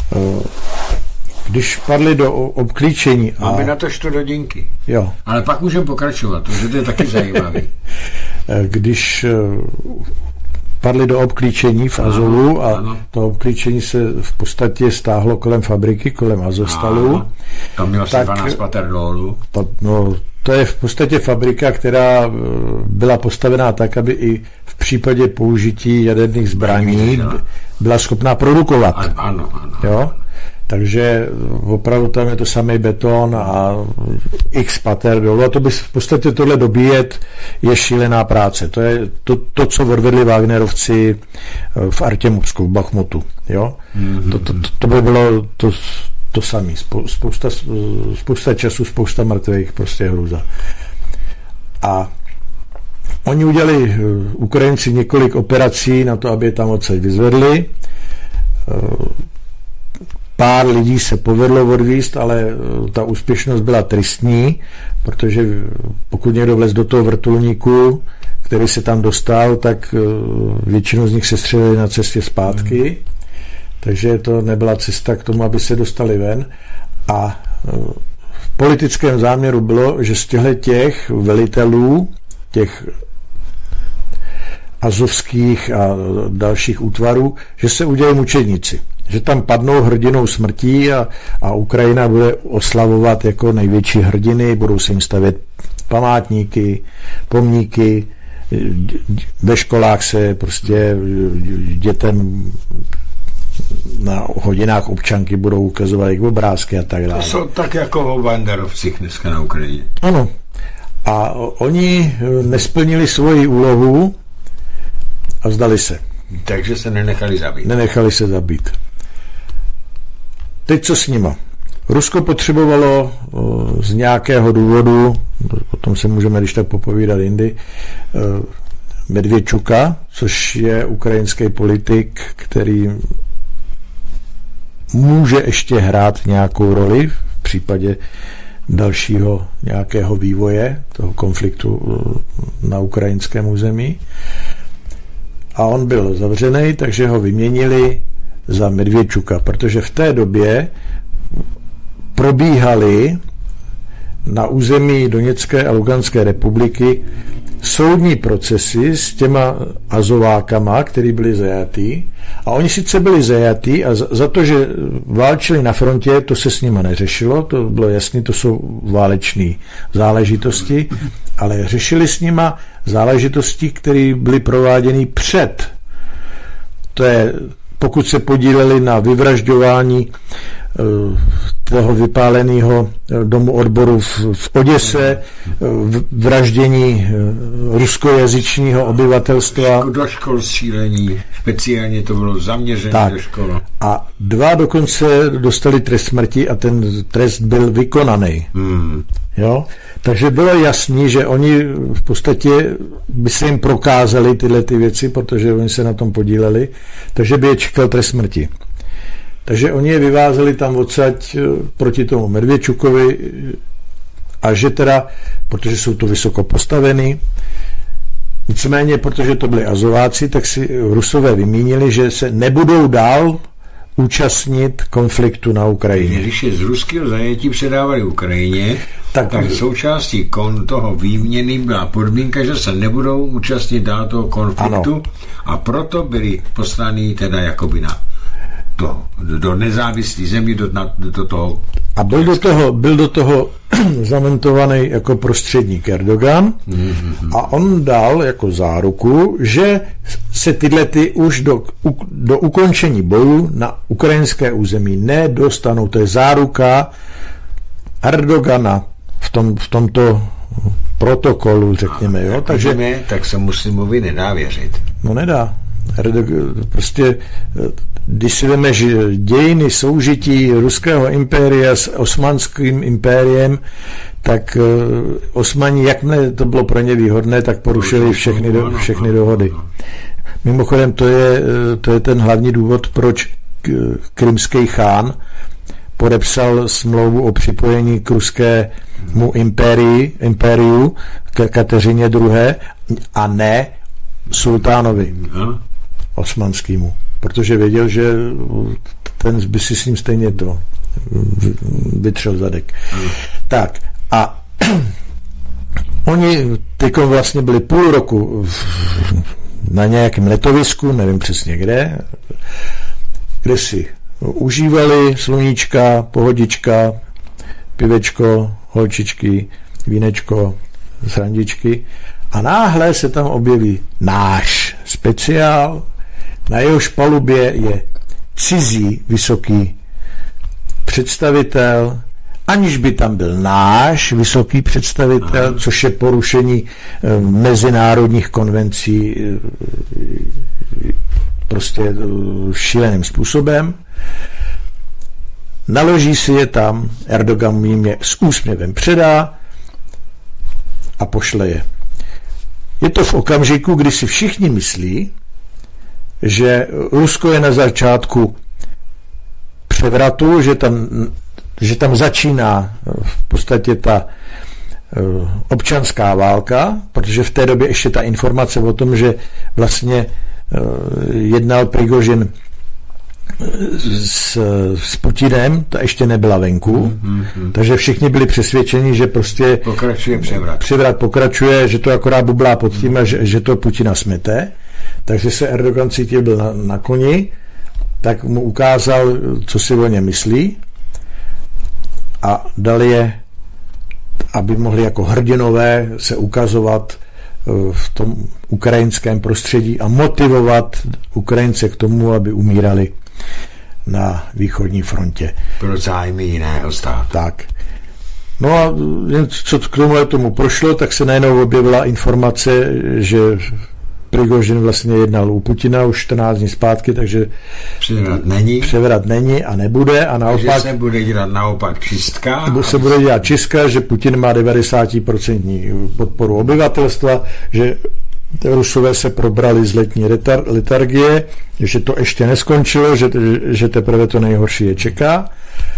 když padli do obklíčení. Máme na to 4 hodinky. Jo. Ale pak můžeme pokračovat, protože to je taky zajímavý. Když padli do obklíčení v Azovu a to obklíčení se v podstatě stáhlo kolem fabriky, kolem Azovstalu. Tam mělo asi 12 pater dolů. To je v podstatě fabrika, která byla postavená tak, aby i v případě použití jaderných zbraní byla schopná produkovat. Ano. Jo? Takže opravdu tam je to samý beton a x pater dolů. A to by v podstatě tohle dobíjet je šílená práce. To je to co odvedli Wagnerovci v Artěmovsku, v Bachmutu. Jo? To by bylo to samé. Spousta času, spousta mrtvých, prostě hruza. A oni udělali Ukrajinci několik operací na to, aby je tam odsaď vyzvedli. Pár lidí se povedlo odvízt, ale ta úspěšnost byla tristní, protože pokud někdo vlez do toho vrtulníku, který se tam dostal, tak většinu z nich se střelili na cestě zpátky, takže to nebyla cesta k tomu, aby se dostali ven. A v politickém záměru bylo, že z těch velitelů, těch azovských a dalších útvarů, že se udělají mučedníci. Že tam padnou hrdinou smrtí a Ukrajina bude oslavovat jako největší hrdiny, budou se jim stavět památníky, pomníky, ve školách se prostě dětem na hodinách občanky budou ukazovat jak obrázky a tak dále. To jsou tak jako o banderovcích dneska na Ukrajině. Ano. A oni nesplnili svoji úlohu a vzdali se. Takže se nenechali zabít. Nenechali se zabít. Teď co s nima? Rusko potřebovalo z nějakého důvodu, o tom se můžeme když tak popovídat jindy, Medvědčuka, což je ukrajinský politik, který může ještě hrát nějakou roli v případě dalšího nějakého vývoje toho konfliktu na ukrajinském území. A on byl zavřený, takže ho vyměnili za Medvědčuka, protože v té době probíhaly na území Doněcké a Luganské republiky soudní procesy s těma azovákama, který byli zajatý. A oni sice byli zajatý a za to, že válčili na frontě, to se s nima neřešilo, to bylo jasné, to jsou válečné záležitosti, ale řešili s nima záležitosti, které byly prováděny před. To je, pokud se podíleli na vyvražďování toho vypáleného domu odboru v Oděse, vraždění ruskojazyčního obyvatelstva. Do škol střílení, speciálně to bylo zaměřené do škol. A 2 dokonce dostali trest smrti a ten trest byl vykonaný. Jo? Takže bylo jasný, že oni v podstatě by se jim prokázali tyhle ty věci, protože oni se na tom podíleli, takže by je čekal trest smrti. Takže oni je vyvázeli tam odsaď proti tomu Medvědčukovi a že teda, protože jsou to vysoko postavený, nicméně, protože to byli azováci, tak si Rusové vymínili, že se nebudou dál účastnit konfliktu na Ukrajině. Když je z ruského zajetí předávali Ukrajině, tak součástí toho výměny byla podmínka, že se nebudou účastnit dál toho konfliktu. Ano. A proto byli poslaní teda jakoby do nezávislé země, do toho. A byl do toho zamentovaný jako prostředník Erdogan a on dal jako záruku, že se tyhle už do ukončení bojů na ukrajinské území nedostanou. To je záruka Erdogana v tomto protokolu, řekněme. Jo? Takže tak se Muslimovi nedá věřit. No nedá. Prostě když si vemeš dějiny soužití ruského impéria s osmanským impériem, tak Osmani, jakmile to bylo pro ně výhodné, tak porušili všechny dohody. Mimochodem, to je ten hlavní důvod, proč krymský chán podepsal smlouvu o připojení k ruskému impériu, k Kateřině II. A ne sultánovi osmanskému, protože věděl, že ten by si s ním stejně to vytřel zadek. Tak a oni tykom vlastně byli půl roku na nějakém letovisku, nevím přesně kde si užívali sluníčka, pohodička, pivečko, holčičky, vínečko, srandičky a náhle se tam objeví náš speciál, na jehož palubě je cizí vysoký představitel, aniž by tam byl náš vysoký představitel, což je porušení mezinárodních konvencí prostě šíleným způsobem. Naloží si je tam, Erdogan jim je s úsměvem předá a pošle je. je to v okamžiku, kdy si všichni myslí, že Rusko je na začátku převratu, že tam začíná v podstatě ta občanská válka, protože v té době ještě ta informace o tom, že vlastně jednal Prigožin s Putinem, ta ještě nebyla venku, takže všichni byli přesvědčeni, že prostě pokračuje převrat pokračuje, že to akorát bublá pod tím, že to Putina smete, takže se Erdogan cítil byl na koni, tak mu ukázal, co si o něm myslí a dal je, aby mohli jako hrdinové se ukazovat v tom ukrajinském prostředí a motivovat Ukrajince k tomu, aby umírali na východní frontě. Pro zájmy jiného státu. Tak. No a co k tomu prošlo, tak se najednou objevila informace, že Prigožin vlastně jednal u Putina už 14 dní zpátky, takže převrat není a nebude. A naopak, takže se bude dělat naopak čistka. Se bude dělat čistka, že Putin má 90% podporu obyvatelstva, že Rusové se probrali z letní letargie, že to ještě neskončilo, že teprve to nejhorší je čeká.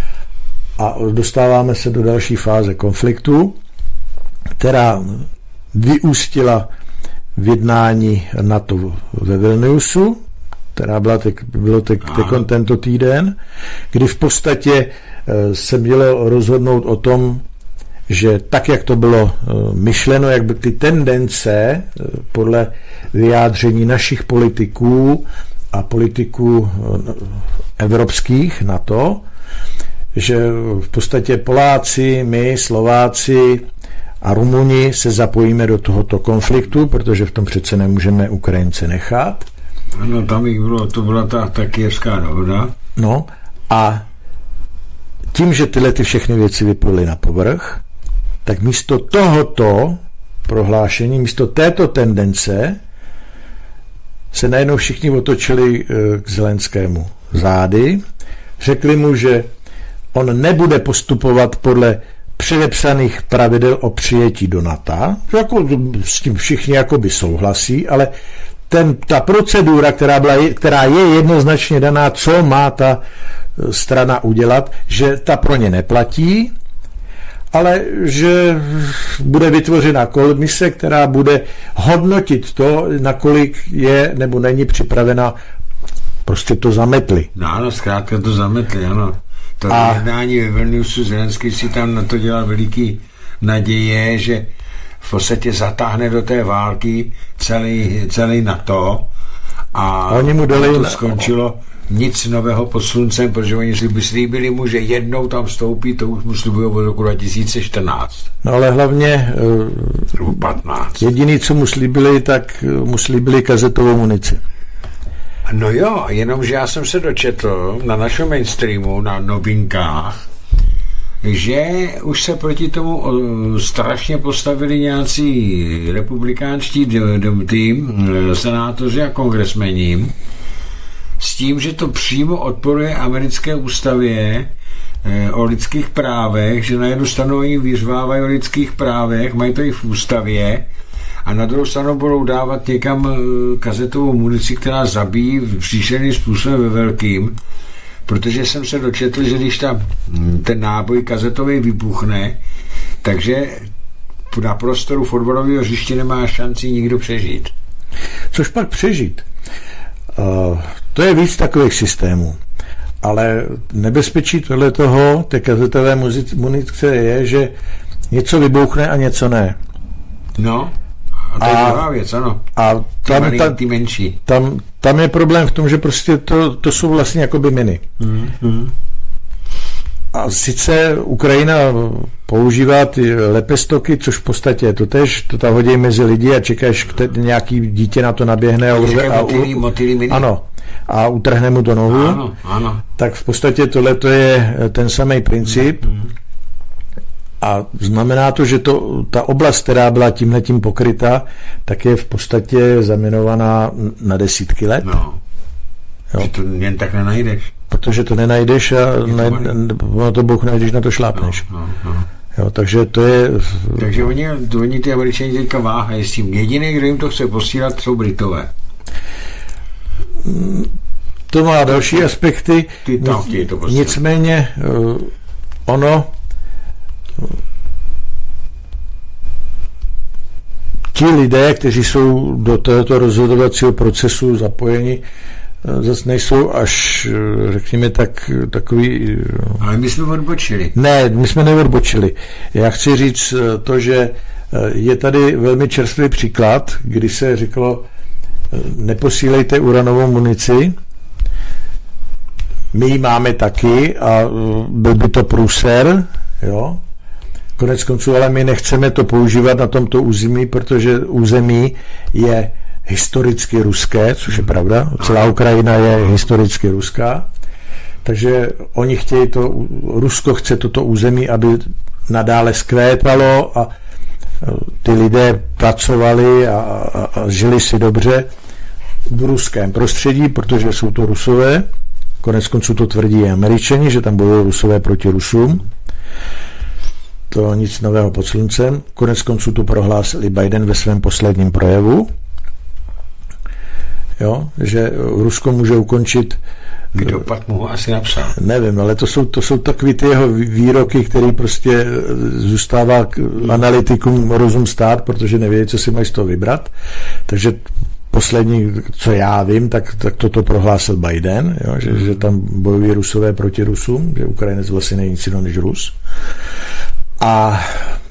A dostáváme se do další fáze konfliktu, která vyústila v jednání NATO ve Vilniusu, která bylo tento týden, kdy v podstatě se mělo rozhodnout o tom, že tak, jak to bylo myšleno, jak by ty tendence podle vyjádření našich politiků a politiků evropských NATO, že v podstatě Poláci, my, Slováci a Rumuni se zapojíme do tohoto konfliktu, protože v tom přece nemůžeme Ukrajince nechat. Ano, tam to byla ta Kyjevská dohoda. No a tím, že tyhle všechny věci vyplyly na povrch, tak místo tohoto prohlášení, místo této tendence se najednou všichni otočili k Zelenskému zády, řekli mu, že on nebude postupovat podle předepsaných pravidel o přijetí do NATO, jako s tím všichni jakoby souhlasí, ale ta procedura, která je jednoznačně daná, co má ta strana udělat, že ta pro ně neplatí, ale že bude vytvořena komise, která bude hodnotit to, nakolik je nebo není připravena, prostě to zametli. No ano, zkrátka to zametli, ano. To jednání ve Vilniusu Zelenský si tam na to dělal veliký naděje, že v podstatě zatáhne do té války celý NATO a oni mu dali to skončilo nic nového pod sluncem, protože oni slíbili mu, že jednou tam vstoupí, to už mu slibují od roku 2014. No ale hlavně 15. Jediný, co mu slíbili, tak mu slíbili kazetovou munici. No jo, jenomže já jsem se dočetl na našem mainstreamu, na novinkách, že už se proti tomu strašně postavili nějací republikánští senátoři a kongresmeni s tím, že to přímo odporuje americké ústavě o lidských právech, že na jednu stranu oni vyřvávají o lidských právech, mají to i v ústavě, a na druhou stranu budou dávat někam kazetovou munici, která zabíjí příšerným způsobem ve velkým, protože jsem se dočetl, že když ten náboj kazetový vybuchne, takže na prostoru fotbalového hřiště nemá šanci nikdo přežít. Což pak přežít? To je víc takových systémů. Ale nebezpečí té kazetové munice je, že něco vybuchne a něco ne. No, a to je druhá věc, ano. A ty menší. Tam je problém v tom, že prostě to jsou vlastně jakoby miny. A sice Ukrajina používá ty lepestoky, což v podstatě je to tež, to tam hodí mezi lidi a čekáš, nějaký dítě na to naběhne motýlí miny. Ano. A utrhne mu to nohu. Ano. Tak v podstatě tohle je ten samý princip. A znamená to, že ta oblast, která byla tímhletím pokryta, tak je v podstatě zaminovaná na desítky let. No. Že to jen tak nenajdeš. Protože to nenajdeš a ono to bouchne, když na to šlápneš. No. Jo, takže to je... Takže oni ty Američani teďka váhají s tím. Jediný, kdo jim to chce posílat, jsou Britové. To má další aspekty. Ty tam chtějí to posílat. Nicméně ti lidé, kteří jsou do tohoto rozhodovacího procesu zapojeni, zase nejsou až, řekněme, takový... Ale my jsme odbočili. Ne, my jsme neodbočili. Já chci říct to, že je tady velmi čerstvý příklad, kdy se řeklo, neposílejte uranovou munici, my ji máme taky a byl by to průser, jo. Konec konců, ale my nechceme to používat na tomto území, protože území je historicky ruské, což je pravda. Celá Ukrajina je historicky ruská. Takže oni chtějí Rusko chce toto území, aby nadále zkvétalo a ty lidé pracovali a žili si dobře v ruském prostředí, protože jsou to Rusové. Konec konců to tvrdí Američani, že tam bojují Rusové proti Rusům. To nic nového pod sluncem. Konec konců to prohlásil Biden ve svém posledním projevu. Jo, že Rusko může ukončit... Kdo pak mu asi napsal? Nevím, ale to jsou takový ty jeho výroky, který prostě zůstává analytikům rozum stát, protože nevědí, co si mají z toho vybrat. Takže poslední, co já vím, tak toto prohlásil Biden, jo, že tam bojují Rusové proti Rusům, že Ukrajinec vlastně není nic jiného než Rus. A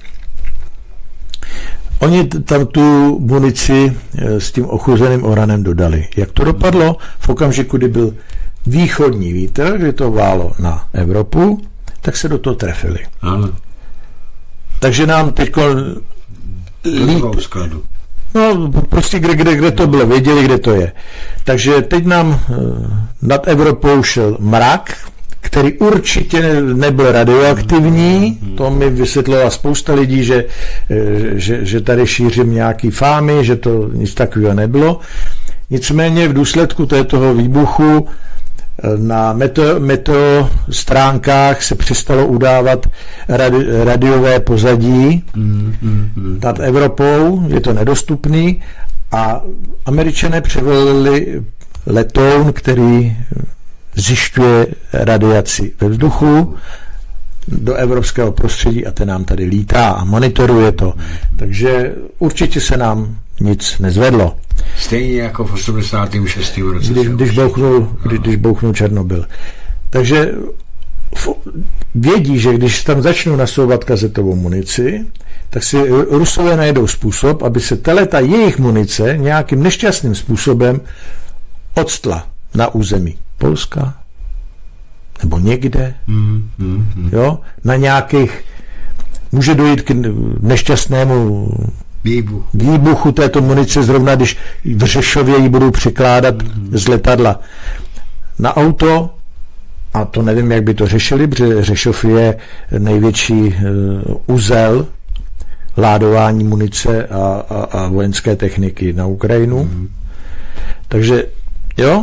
oni tam tu munici s tím ochuzeným uranem dodali. Jak to dopadlo? V okamžiku, kdy byl východní vítr, kdy to válo na Evropu, tak se do toho trefili. Ano. Takže nám teďko skladu. No, prostě kde to bylo, věděli, kde to je. Takže teď nám nad Evropou šel mrak, který určitě nebyl radioaktivní, to mi vysvětlila spousta lidí, že tady šířím nějaký fámy, že to nic takového nebylo. Nicméně v důsledku toho výbuchu na meteo stránkách se přestalo udávat radiové pozadí nad Evropou, je to nedostupný a Američané převolili letoun, který zjišťuje radiaci ve vzduchu do evropského prostředí a ten nám tady lítá a monitoruje to. Takže určitě se nám nic nezvedlo. Stejně jako v 86. roce. Když bouchnul Černobyl. Takže vědí, že když tam začnou nasouvat kazetovou munici, tak si Rusové najdou způsob, aby se ta jejich munice nějakým nešťastným způsobem odstla na území Polska nebo někde, jo, na nějakých, může dojít k nešťastnému výbuchu této munice, zrovna když v Řešově ji budou překládat z letadla na auto, a to nevím, jak by to řešili, protože Řešov je největší uzel ládování munice a vojenské techniky na Ukrajinu. Takže jo,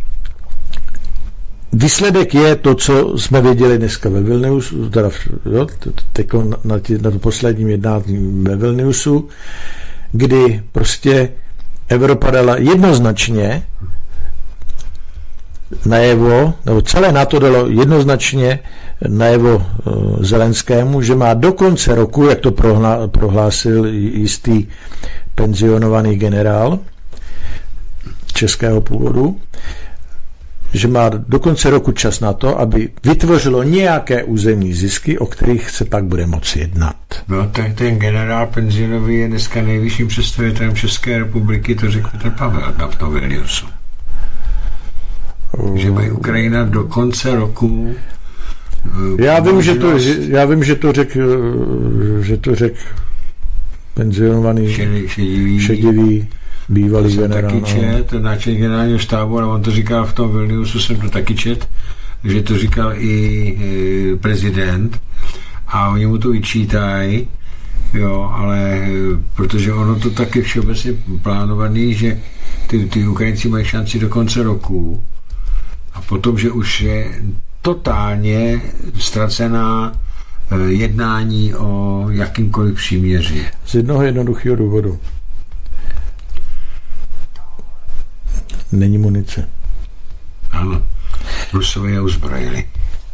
výsledek je to, co jsme věděli dneska ve Vilniusu, teda na to posledním jednání ve Vilniusu, kdy prostě Evropa dala jednoznačně najevo, nebo celé NATO dalo jednoznačně najevo Zelenskému, že má do konce roku, jak to prohlásil jistý penzionovaný generál českého původu, že má do konce roku čas na to, aby vytvořilo nějaké územní zisky, o kterých se pak bude moci jednat. No tak ten generál penzionový je dneska nejvyšším představitelem České republiky, to řekl Petr Pavel v tom Vilniusu. Že mají Ukrajina do konce roku. Já vím, že to řekl penzionovaný šedivý bývalý generál. Taky čet, náčelník generálního štábu, ale on to říkal v tom Vilniusu, jsem to taky čet, že to říkal i prezident a oni mu to vyčítají, jo, ale protože ono to taky všeobecně plánovaný, že ty Ukrajinci mají šanci do konce roku a potom, že už je totálně ztracená jednání o jakýmkoliv příměří? Z jednoho jednoduchého důvodu. Není munice. Ano. Rusové je uzbrojili.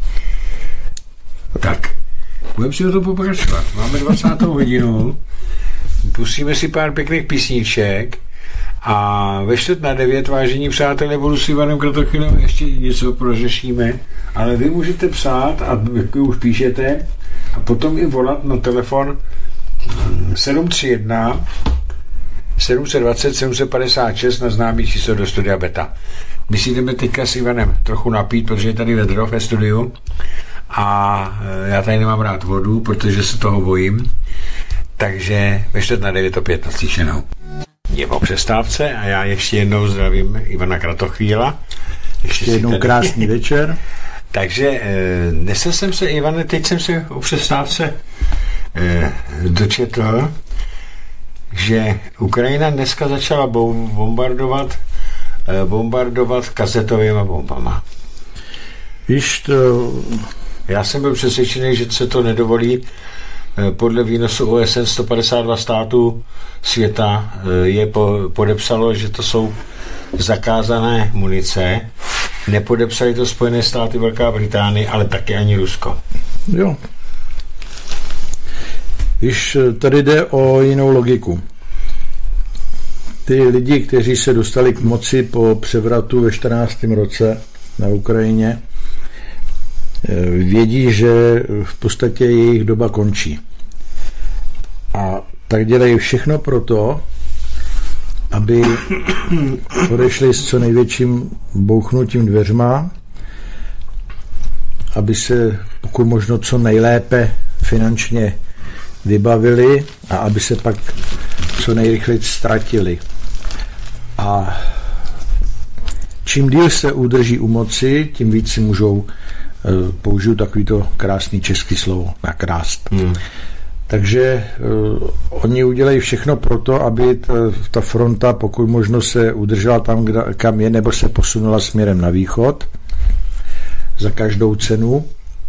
Tak. Budeme si to pokračovat. Máme 20. hodinu. Pustíme si pár pěkných písniček a ve 8:45, vážení přátelé, budu s Ivanem Kratochvílem ještě něco prořešíme, ale vy můžete psát a vy už píšete a potom i volat na telefon 731 720 756 na známý číslo do Studia Beta. My si jdeme teďka s Ivanem trochu napít, protože je tady vedro ve studiu a já tady nemám rád vodu, protože se toho bojím. Takže ve 8:45 opět naslyšenou. Je po přestávce a já ještě jednou zdravím Ivana Kratochvíla. Ještě jednou krásný večer. Takže dnes jsem se, Ivane, teď jsem se o přestávce dočetl, že Ukrajina dneska začala bombardovat kazetovými bombama. Víš to... Já jsem byl přesvědčený, že se to nedovolí. Podle výnosu OSN 152 států světa je podepsalo, že to jsou zakázané munice. Nepodepsali to Spojené státy, Velká Británie, ale taky ani Rusko. Jo. Víš, tady jde o jinou logiku. Ty lidi, kteří se dostali k moci po převratu ve 14. roce na Ukrajině, vědí, že v podstatě jejich doba končí. A tak dělají všechno pro to, aby odešli s co největším bouchnutím dveřma, aby se pokud možno co nejlépe finančně vybavili a aby se pak co nejrychleji ztratili. A čím díl se udrží u moci, tím víc si můžou, použiju takovýto krásný český slovo, nakrást. Takže oni udělají všechno pro to, aby ta fronta pokud možno se udržela tam, kam je, nebo se posunula směrem na východ za každou cenu.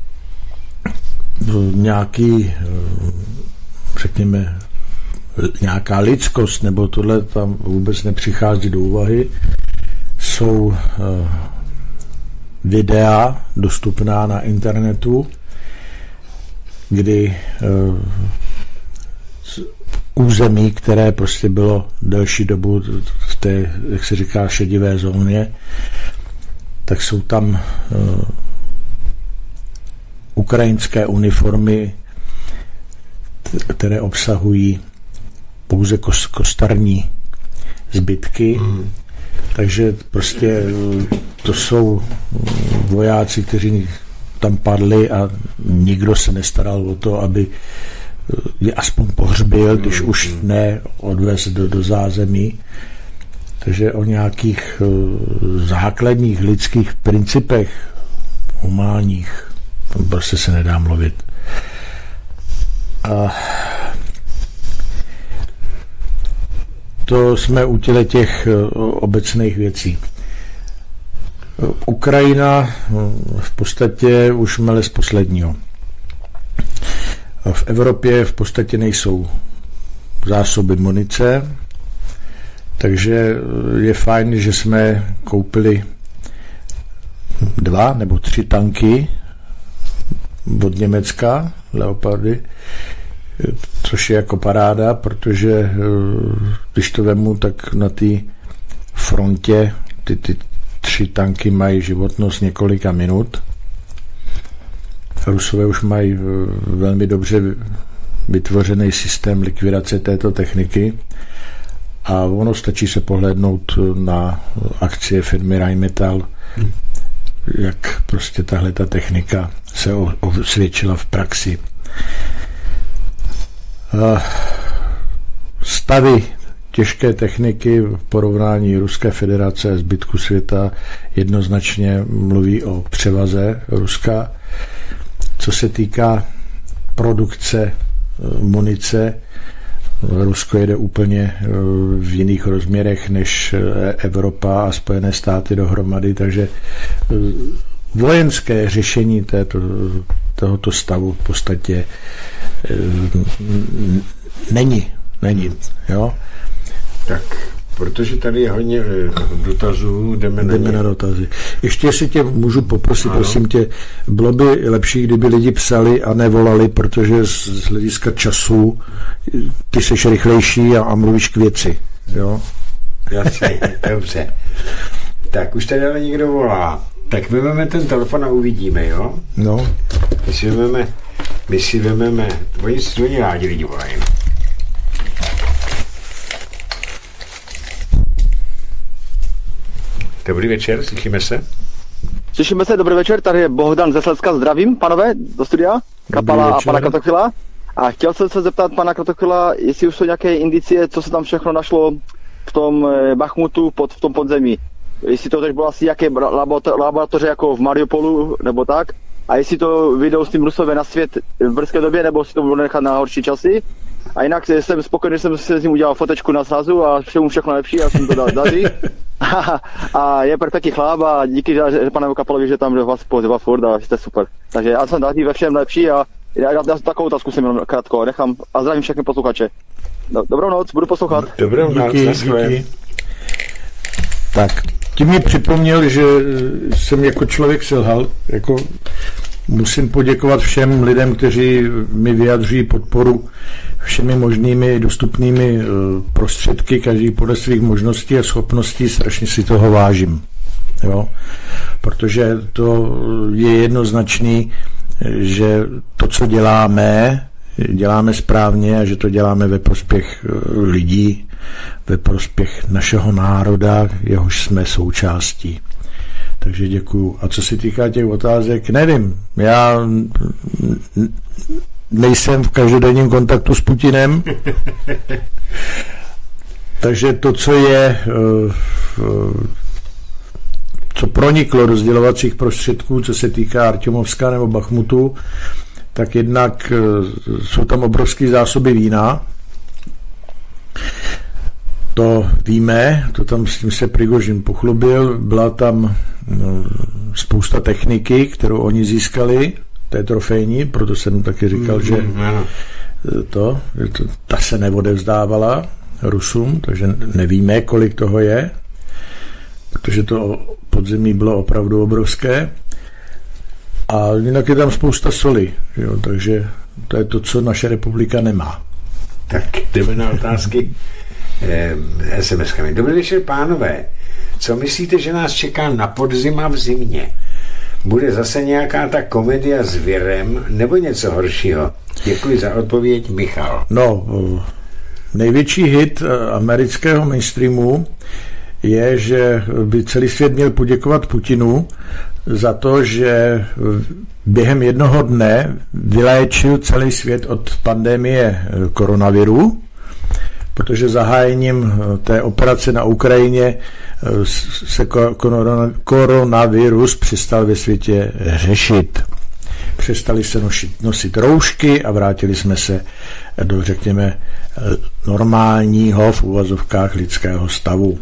Nějaký, řekněme, nějaká lidskost, nebo tohle tam vůbec nepřichází do úvahy. Jsou videa dostupná na internetu, kdy území, které prostě bylo delší dobu v té, jak se říká, šedivé zóně, tak jsou tam ukrajinské uniformy, které obsahují pouze kostarní zbytky. Takže prostě to jsou vojáci, kteří tam padli a nikdo se nestaral o to, aby je aspoň pohřbil, když už ne odvez do zázemí. Takže o nějakých základních lidských principech humánních prostě se nedá mluvit. A to jsme u těch obecných věcí. Ukrajina v podstatě už mele z posledního. V Evropě v podstatě nejsou zásoby munice, takže je fajn, že jsme koupili 2 nebo 3 tanky od Německa, Leopardy, což je jako paráda, protože když to vemu, tak na té frontě ty 3 tanky mají životnost několika minut. Rusové už mají velmi dobře vytvořený systém likvidace této techniky a ono stačí se pohlédnout na akcie firmy Rheinmetall, jak prostě tahle ta technika se osvědčila v praxi. Stavy těžké techniky v porovnání Ruské federace a zbytku světa jednoznačně mluví o převaze Ruska. Co se týká produkce munice, Rusko jede úplně v jiných rozměrech než Evropa a Spojené státy dohromady, takže vojenské řešení tohoto stavu v podstatě není. Jo? Tak, protože tady je hodně dotazů, jdeme na dotazy. Ještě jestli tě můžu poprosit, prosím tě, bylo by lepší, kdyby lidi psali a nevolali, protože z hlediska času ty seš rychlejší a mluvíš k věci. Jo? Jasně, dobře. Tak, už tady ale někdo volá. Tak vezmeme ten telefon a uvidíme, jo? No. My si vezmeme, oni rádi lidi volají. Dobrý večer, slyšíme se? Slyšíme se, dobrý večer, tady je Bohdan ze Slezska, zdravím, panové, do studia, Kapala a pana Kratochvíla. A chtěl jsem se zeptat pana Kratochvíla, jestli už jsou nějaké indicie, co se tam všechno našlo v tom Bachmutu, v tom podzemí. Jestli to teď bylo asi nějaké laboratoře jako v Mariupolu, nebo tak. A jestli to vyjdou s tím Rusové na svět v brzké době, nebo si to budou nechat na horší časy. A jinak jsem spokojený, že jsem se s ním udělal fotečku na srazu a všemu všechno lepší, já jsem to daří. A je perfektní chlap a díky panu Kapalovi, že tam vás pozývá furt a jste super. Takže já jsem daří ve všem lepší a já takovou otázku jsem jenom krátko nechám a zdravím všechny posluchače. Dobrou noc, budu poslouchat. Dobrou noc, díky. Tak, tím mi připomněl, že jsem jako člověk selhal, jako musím poděkovat všem lidem, kteří mi vyjadřují podporu všemi možnými dostupnými prostředky, každý podle svých možností a schopností, strašně si toho vážím. Jo? Protože to je jednoznačný, že to, co děláme správně a že to děláme ve prospěch lidí, ve prospěch našeho národa, jehož jsme součástí. Takže děkuju. A co se týká těch otázek, nevím. Já nejsem v každodenním kontaktu s Putinem. Takže to, co proniklo do sdělovacích prostředků, co se týká Artyomovska nebo Bachmutu, tak jednak jsou tam obrovské zásoby vína. To víme, to tam s tím se Prigožin pochlubil, byla tam spousta techniky, kterou oni získali, to je trofejní, proto jsem taky říkal, že ta se neodevzdávala Rusům, takže nevíme, kolik toho je, protože to podzemí bylo opravdu obrovské. A jinak je tam spousta soli, jo, takže to je to, co naše republika nemá. Tak jdeme na otázky SMS-kami. Dobrý večer, pánové. Co myslíte, že nás čeká na podzim a v zimě? Bude zase nějaká ta komedia s virem nebo něco horšího? Děkuji za odpověď, Michal. No, největší hit amerického mainstreamu je, že by celý svět měl poděkovat Putinu za to, že během jednoho dne vyléčil celý svět od pandemie koronaviru, protože zahájením té operace na Ukrajině se koronavirus přestal ve světě řešit. Přestali se nosit roušky a vrátili jsme se do, řekněme, normálního v uvazovkách lidského stavu.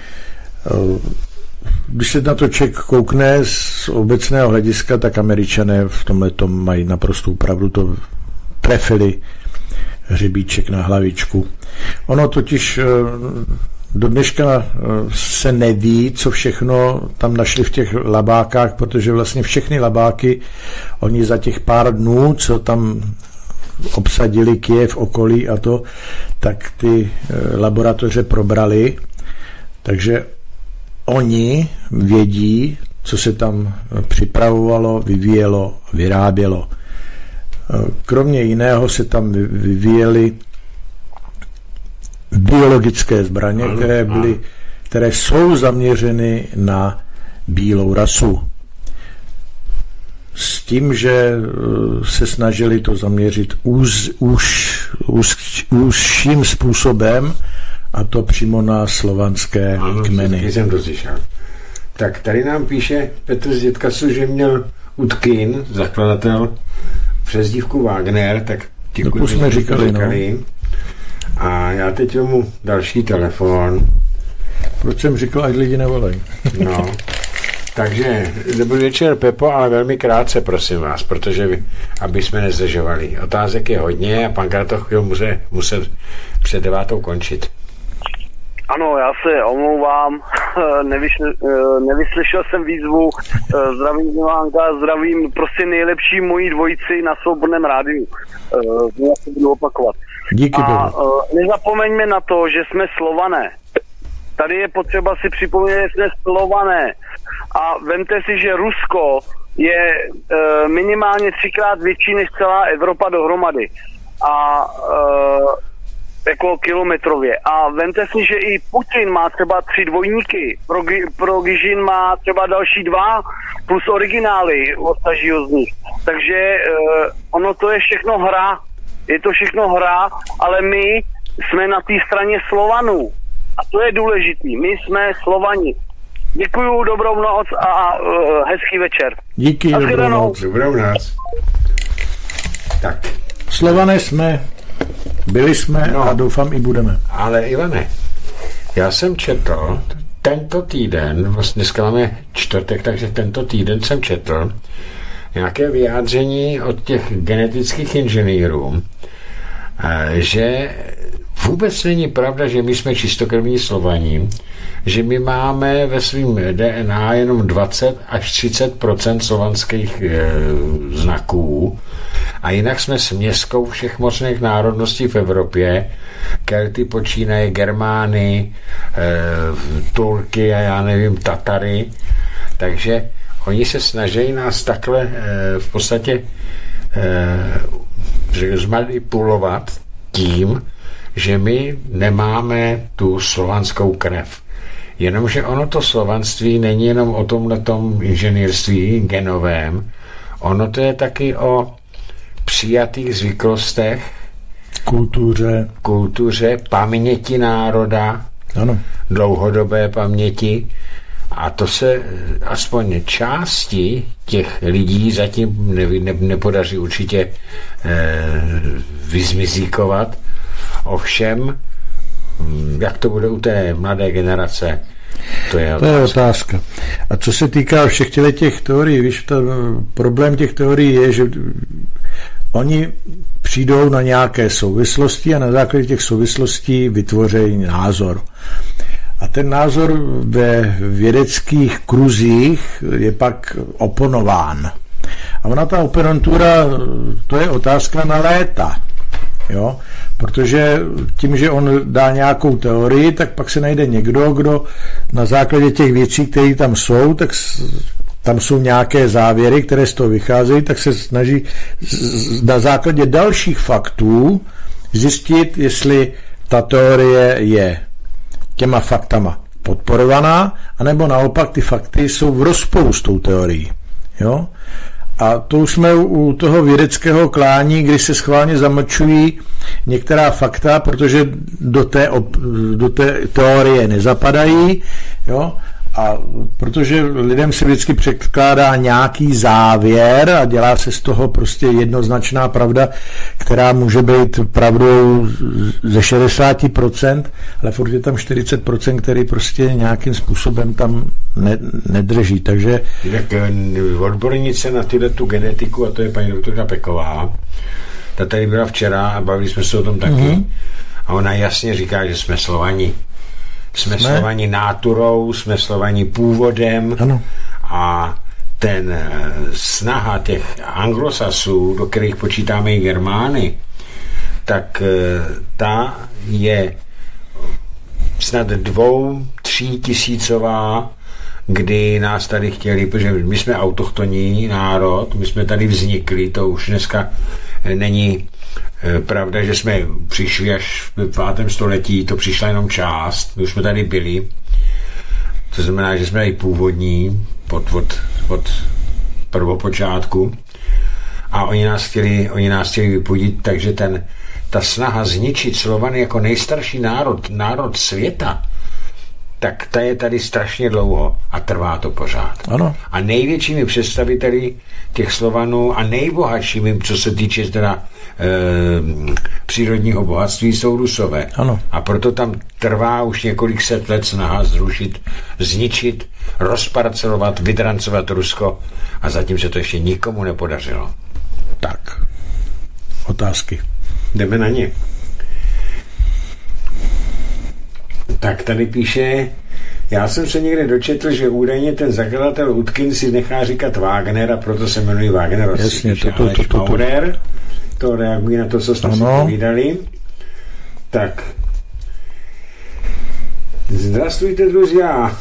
Když se na to člověk koukne z obecného hlediska, tak Američané v tomhletom mají naprostou pravdu, to trefili hřebíček na hlavičku. Ono totiž do dneška se neví, co všechno tam našli v těch labákách, protože vlastně všechny labáky, oni za těch pár dnů, co tam obsadili Kyjev, okolí a to, tak ty laboratoře probrali, takže oni vědí, co se tam připravovalo, vyvíjelo, vyrábělo. Kromě jiného se tam vyvíjely biologické zbraně, které jsou zaměřeny na bílou rasu. S tím, že se snažili to zaměřit užším způsobem, a to přímo na slovanské kmeny. Jsem to slyšel. Tak tady nám píše Petr z Dětkasu, že měl Utkin, zakladatel, přezdívku Wagner, tak děkuji, jsme říkali. No. A já teď mu další telefon. Proč jsem říkal, ať lidi nevolají? No. Takže dobrý večer, Pepo, ale velmi krátce, prosím vás, protože aby jsme nezdržovali. Otázek je hodně a pan Kratochvil může muset před 9 končit. Ano, já se omlouvám, nevyslyšel jsem výzvu, zdravím Milánka, zdravím prostě nejlepší mojí dvojici na Svobodném rádiu. Já se budu opakovat. Díky. A nezapomeňme na to, že jsme Slované. Tady je potřeba si připomínat, že jsme Slované. A vemte si, že Rusko je minimálně 3krát větší než celá Evropa dohromady. A jako kilometrově. A vemte si, že i Putin má třeba 3 dvojníky. Pro Gižin má třeba další 2 plus originály odtažího z nich. Takže ono to je všechno hra. Je to všechno hra, ale my jsme na té straně Slovanů. A to je důležitý. My jsme Slovani. Děkuju, dobrou noc a hezký večer. Díky, dobrou noc. Dobrou noc. Tak. Slované jsme, byli jsme a doufám i budeme. Ale Ivane, já jsem četl tento týden, vlastně dneska máme čtvrtek, takže tento týden jsem četl nějaké vyjádření od těch genetických inženýrů, že vůbec není pravda, že my jsme čistokrevní Slovaní, že my máme ve svým DNA jenom 20 až 30% slovanských znaků a jinak jsme směskou všech možných národností v Evropě. Kelty počínaje, Germány, Turky a já nevím, Tatary. Takže oni se snaží nás takhle v podstatě zmanipulovat tím, že my nemáme tu slovanskou krev. Jenomže ono to slovanství není jenom o tomhletom inženýrství genovém, ono to je taky o přijatých zvyklostech, kultuře, paměti národa, ano. Dlouhodobé paměti, a to se aspoň části těch lidí zatím nepodaří určitě vyzmizíkovat. Ovšem, jak to bude u té mladé generace, to je otázka. A co se týká všech těch teorií, víš, problém těch teorií je, že oni přijdou na nějaké souvislosti a na základě těch souvislostí vytvoří názor. A ten názor ve vědeckých kruzích je pak oponován. A ona ta oponentura, to je otázka na léta. Jo? Protože tím, že on dá nějakou teorii, tak pak se najde někdo, kdo na základě těch věcí, které tam jsou, tak tam jsou nějaké závěry, které z toho vycházejí, tak se snaží na základě dalších faktů zjistit, jestli ta teorie je těma faktama podporovaná, anebo naopak ty fakty jsou v rozporu s tou teorií. Jo? A to už jsme u toho vědeckého klání, kdy se schválně zamlčují některá fakta, protože do té teorie nezapadají, jo? A protože lidem se vždycky předkládá nějaký závěr a dělá se z toho prostě jednoznačná pravda, která může být pravdou ze 60%, ale furt je tam 40%, který prostě nějakým způsobem tam nedrží. Takže tak odbornice na tu genetiku, a to je paní doktorka Peková, ta tady byla včera a bavili jsme se o tom taky. A ona jasně říká, že jsme Slovani. Jsme Slovani náturou, jsme Slovani původem. Ano. A ten snaha těch anglosasů, do kterých počítáme i Germány, tak ta je snad 2-3 tisícová, kdy nás tady chtěli, protože my jsme autochtonní národ, my jsme tady vznikli, to už dneska není pravda, že jsme přišli až v 5. století, to přišla jenom část, my už jsme tady byli, to znamená, že jsme i původní od prvopočátku a oni nás chtěli vypudit, takže ta snaha zničit Slovany jako nejstarší národ světa, tak ta je tady strašně dlouho a trvá to pořád. Ano. A největšími představiteli těch Slovanů a nejbohatšími, co se týče teda přírodního bohatství, jsou Rusové. Ano. A proto tam trvá už několik set let snaha zrušit, zničit, rozparcelovat, vydrancovat Rusko a zatím se to ještě nikomu nepodařilo. Tak. Otázky. Jdeme na ně. Tak tady píše, já jsem se někde dočetl, že údajně ten zakladatel Utkin si nechá říkat Wagner a proto se jmenují Wagnerovci. Jasně, to reaguje na to, co jsme si povídali. Tak. Zdravstvujte, druzia.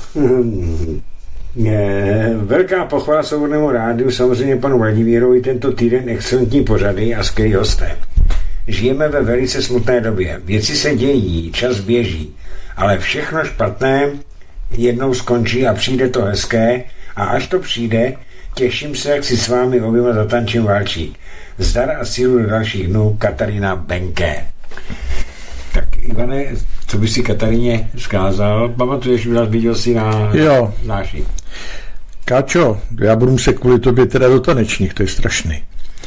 Velká pochvala Svobodnému rádiu, samozřejmě panu Vladimírovi, tento týden excelentní pořady a skvělý hosté. Žijeme ve velice smutné době. Věci se dějí, čas běží, ale všechno špatné jednou skončí a přijde to hezké a až to přijde, těším se, jak si s vámi oběma zatančím válčík. Zdar a sílu do dalších dnů, Katarína Benke. Tak Ivane, co bys si Kataríně vzkázal? Pamatuješ, viděl jsi na náši. Káčo, já budu muset kvůli tobě teda do tanečních, to je strašný.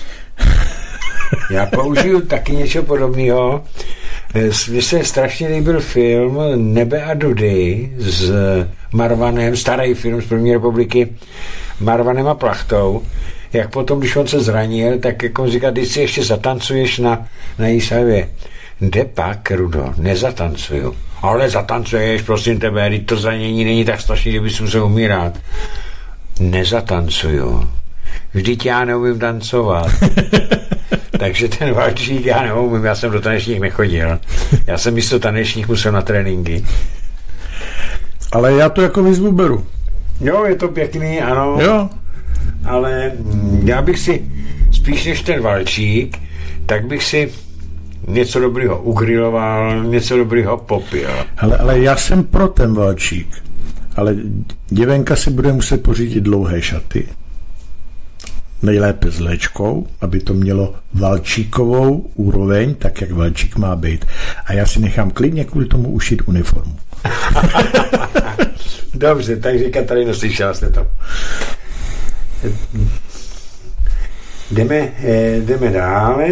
Já použiju taky něco podobného. Mně se strašně líbil film Nebe a Dudy s Marvanem, starý film z první republiky, Marvanem a Plachtou. Jak potom, když on se zranil, tak jak on říká, když si ještě zatancuješ na Jisavě. Jde pak, Rudo, nezatancuju. Ale zatancuješ, prosím tebe, když to zranění není tak strašný, že bys musel umírat. Nezatancuju. Vždyť já neumím tancovat. Takže ten válčík já neumím, já jsem do tanečních nechodil. Já jsem místo tanečních musel na tréninky. Ale já to jako výzvu beru. Jo, je to pěkný, ano. Jo. Ale já bych si, spíš než ten válčík, tak bych si něco dobrýho ugriloval, něco dobrýho popil. Ale já jsem pro ten válčík. Ale děvenka si bude muset pořídit dlouhé šaty. Nejlépe s léčkou, aby to mělo valčíkovou úroveň, tak jak valčík má být. A já si nechám klidně kvůli tomu ušít uniformu. Dobře, takže Kataríno, slyšela jste to. Jdeme dále.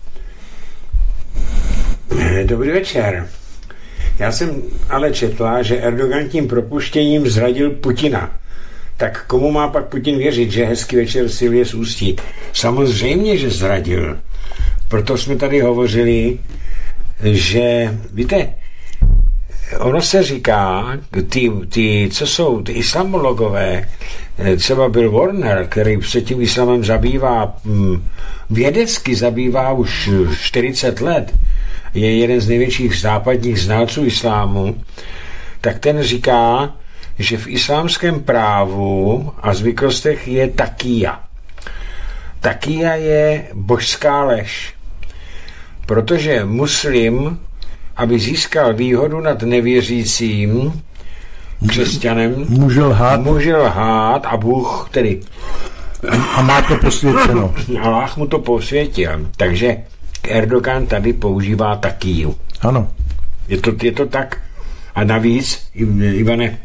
Dobrý večer. Já jsem ale četla, že Erdogan tím propuštěním zradil Putina. Tak komu má pak Putin věřit, že hezký večer Silvie z Ústí? Samozřejmě, že zradil. Proto jsme tady hovořili, že, víte, ono se říká, co jsou ty islamologové, třeba Bill Warner, který se tím islamem zabývá, vědecky zabývá už 40 let, je jeden z největších západních znalců islámu, tak ten říká, že v islámském právu a zvyklostech je takíja. Takíja je božská lež. Protože muslim, aby získal výhodu nad nevěřícím křesťanem, může lhát a Bůh tedy. A má to posvěceno. Allah mu to posvětil. Takže Erdogan tady používá takíju. Ano. Je to tak. A navíc, Ivane,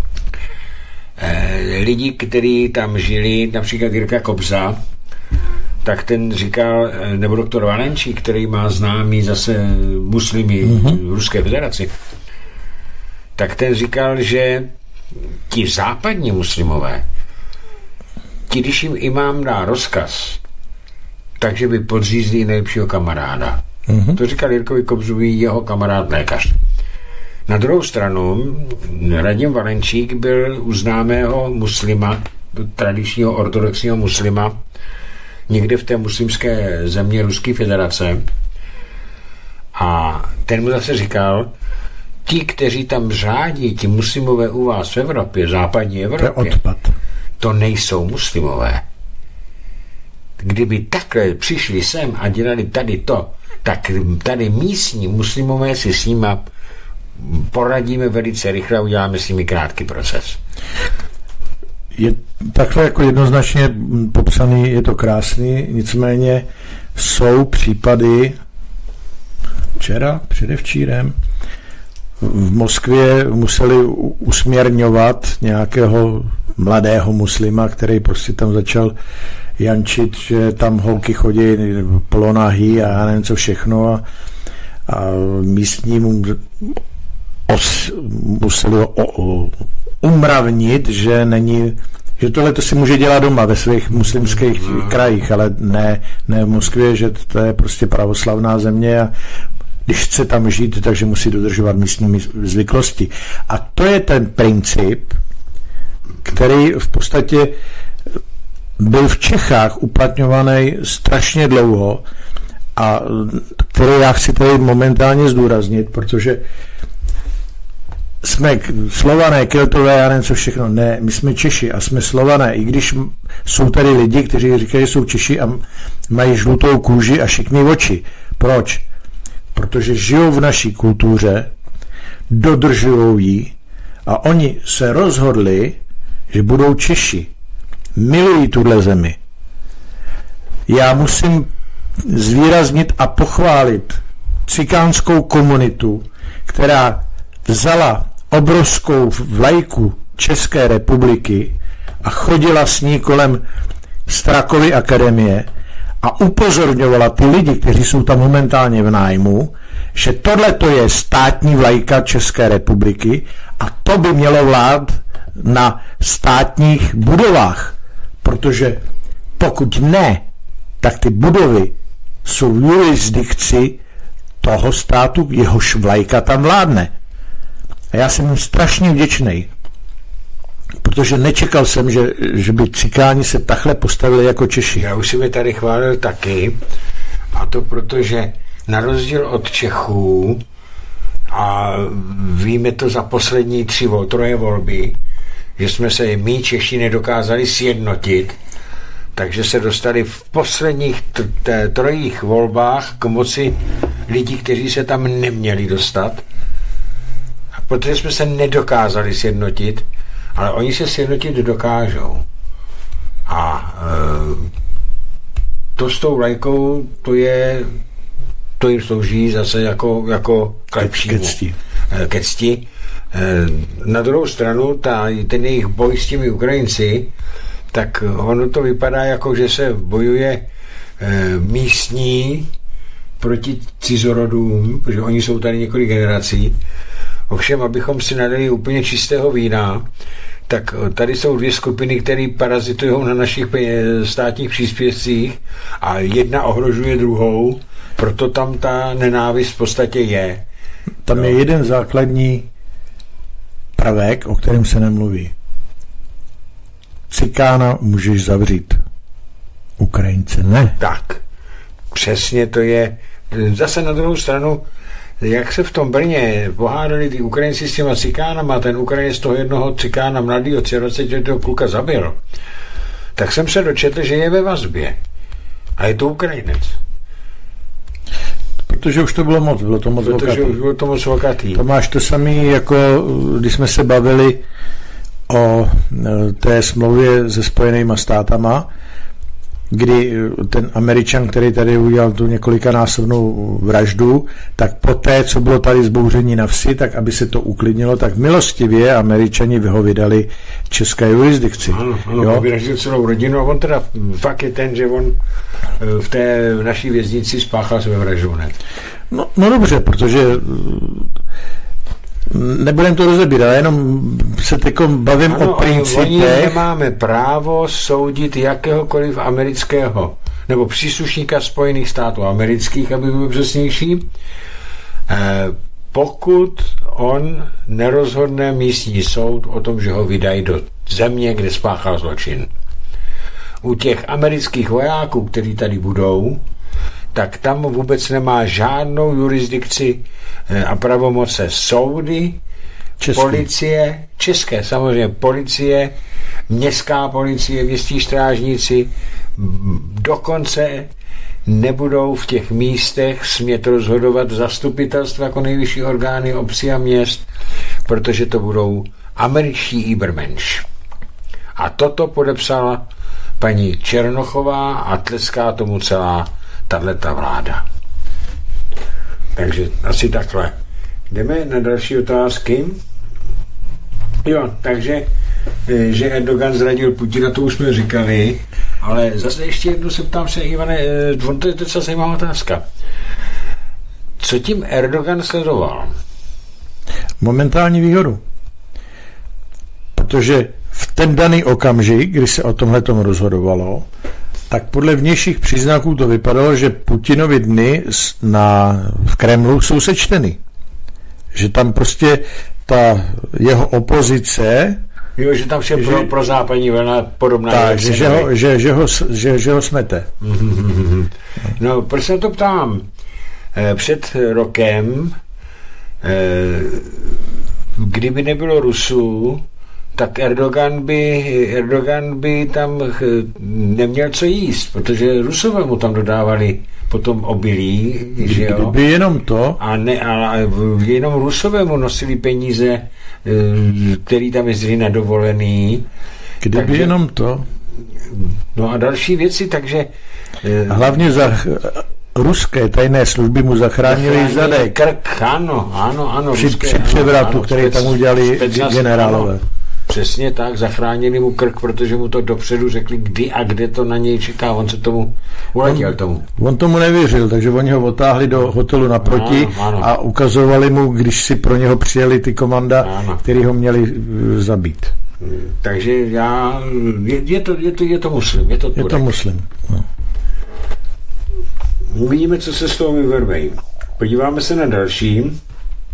lidi, kteří tam žili, například Jirka Kobza, tak ten říkal, nebo doktor Valenčík, který má známý zase muslimy v Ruské federaci, tak ten říkal, že ti západní muslimové, když jim imám dá rozkaz, takže by podřízli nejlepšího kamaráda. To říkal Jirkovi Kobzovi jeho kamarád lékař. Na druhou stranu Radim Valenčík byl u známého muslima, tradičního ortodoxního muslima, někde v té muslimské země Ruské federace. A ten mu zase říkal, ti, kteří tam řádí, ti muslimové u vás v Evropě, západní Evropě, to nejsou muslimové. Kdyby takhle přišli sem a dělali tady to, tak tady místní muslimové si s nima poradíme velice rychle a uděláme s nimi krátký proces. Je takhle jako jednoznačně popsaný, je to krásný, nicméně jsou případy předevčírem v Moskvě museli usměrňovat nějakého mladého muslima, který prostě tam začal jančit, že tam holky chodí polonahý a já nevím co všechno a místní museli umravnit, že tohle to si může dělat doma ve svých muslimských krajích, ale ne v Moskvě, že to je prostě pravoslavná země a když chce tam žít, takže musí dodržovat místní zvyklosti. A to je ten princip, který v podstatě byl v Čechách uplatňovaný strašně dlouho a který já chci tady momentálně zdůraznit, protože jsme Slované, Keltové, já nevím co všechno. Ne, my jsme Češi a jsme Slované, i když jsou tady lidi, kteří říkají, že jsou Češi a mají žlutou kůži a šikmý oči. Proč? Protože žijou v naší kultuře, dodržují ji a oni se rozhodli, že budou Češi. Milují tuhle zemi. Já musím zvýraznit a pochválit cikánskou komunitu, která vzala obrovskou vlajku České republiky a chodila s ní kolem Strakovy akademie a upozorňovala ty lidi, kteří jsou tam momentálně v nájmu, že tohle to je státní vlajka České republiky a to by mělo vlád na státních budovách, protože pokud ne, tak ty budovy jsou v jurisdikci toho státu, jehož vlajka tam vládne. A já jsem jim strašně vděčnej, protože nečekal jsem, že by cikáni se takhle postavili jako Češi. Já už jsem je tady chválil taky, a to protože na rozdíl od Čechů, a víme to za poslední 3 volby, že jsme se my Češi nedokázali sjednotit, takže se dostali v posledních 3 volbách k moci lidí, kteří se tam neměli dostat, protože jsme se nedokázali sjednotit, ale oni se sjednotit dokážou. A to s tou vlajkou, to jim slouží zase jako k lepšímu. Ke cti. Na druhou stranu, ten jejich boj s těmi Ukrajinci, tak ono to vypadá jako, že se bojuje místní proti cizorodům, protože oni jsou tady několik generací. Ovšem, abychom si nadali úplně čistého vína, tak tady jsou 2 skupiny, které parazitují na našich státních příspěvcích a jedna ohrožuje druhou, proto tam ta nenávist v podstatě je. Tam je jeden základní prvek, o kterém se nemluví. Cikána můžeš zavřít, Ukrajince ne. Tak, přesně to je. Zase na druhou stranu, jak se v tom Brně pohádali ty Ukrajinci s těma cikánama, ten Ukrajinec toho jednoho cikána mladýho 23letého kluka zabil, tak jsem se dočetl, že je ve vazbě. A je to Ukrajinec. Protože už to bylo moc, bylo to moc vokatý. To máš to samý, jako když jsme se bavili o té smlouvě se Spojenýma státama, kdy ten Američan, který tady udělal tu několikanásobnou vraždu, tak poté, co bylo tady zbouření na vsi, tak aby se to uklidnilo, tak milostivě Američani ho vydali české jurisdikci. Ano, vyražil celou rodinu a on teda fakt je ten, že on v té naší věznici spáchal své vraždu hned. No dobře, protože nebudem to rozebírat, ale jenom se teď bavím o principech. Oni nemáme právo soudit jakéhokoliv amerického nebo příslušníka Spojených států amerických, aby byl přesnější, pokud on nerozhodne místní soud o tom, že ho vydají do země, kde spáchal zločin. U těch amerických vojáků, kteří tady budou, tak tam vůbec nemá žádnou jurisdikci a pravomoce soudy, policie, české samozřejmě, policie, městská policie, městští strážníci, dokonce nebudou v těch místech smět rozhodovat zastupitelstva jako nejvyšší orgány obcí a měst, protože to budou američtí Ibermensch. A toto podepsala paní Černochová a tleská tomu celá tato vláda. Takže asi takhle. jdeme na další otázky. Jo, takže, že Erdogan zradil Putina, to už jsme říkali, ale zase ještě jednou se ptám se, Ivane, to je docela zajímavá otázka. Co tím Erdogan sledoval? Momentální výhodu. Protože v ten daný okamžik, kdy se o tomhletom rozhodovalo, tak podle vnějších příznaků to vypadalo, že Putinovi dny v Kremlu jsou sečteny. Že tam prostě ta jeho opozice... Jo, že tam vše pro západní vlna podobná. Tak, že ho smete. No, proč se to ptám? Před rokem, kdyby nebylo Rusů, tak Erdogan by tam neměl co jíst, protože Rusové mu tam dodávali potom obilí, že jo? Kdyby jenom to. A jenom Rusové mu nosili peníze, který tam jezdili na dovolený. Kdyby jenom to. No a další věci, takže... Hlavně za ruské tajné služby mu zachránili zadek. Krk, ano. Při převratu, který tam udělali generálové. Přesně tak, zachránili mu krk, protože mu to dopředu řekli, kdy a kde to na něj čeká. On se tomu uletěl tomu. On tomu nevěřil, takže oni ho otáhli do hotelu naproti a ukazovali mu, když si pro něho přijeli ty komanda, který ho měli zabít. Takže je to muslim. Je to muslim. No. Uvidíme, co se z toho vyverbejí. Podíváme se na další.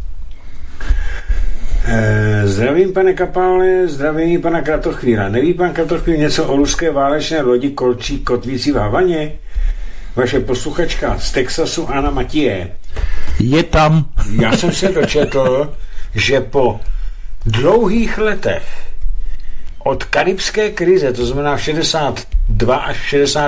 Zdravím, pane Kapále, zdravím pana Kratochvíla. Neví pan Kratochvíl něco o ruské válečné lodi Kolčík kotvící v Havaně? Vaše posluchačka z Texasu Anna Matěje. Je tam. Já jsem se dočetl, že po dlouhých letech od karibské krize, to znamená 62 až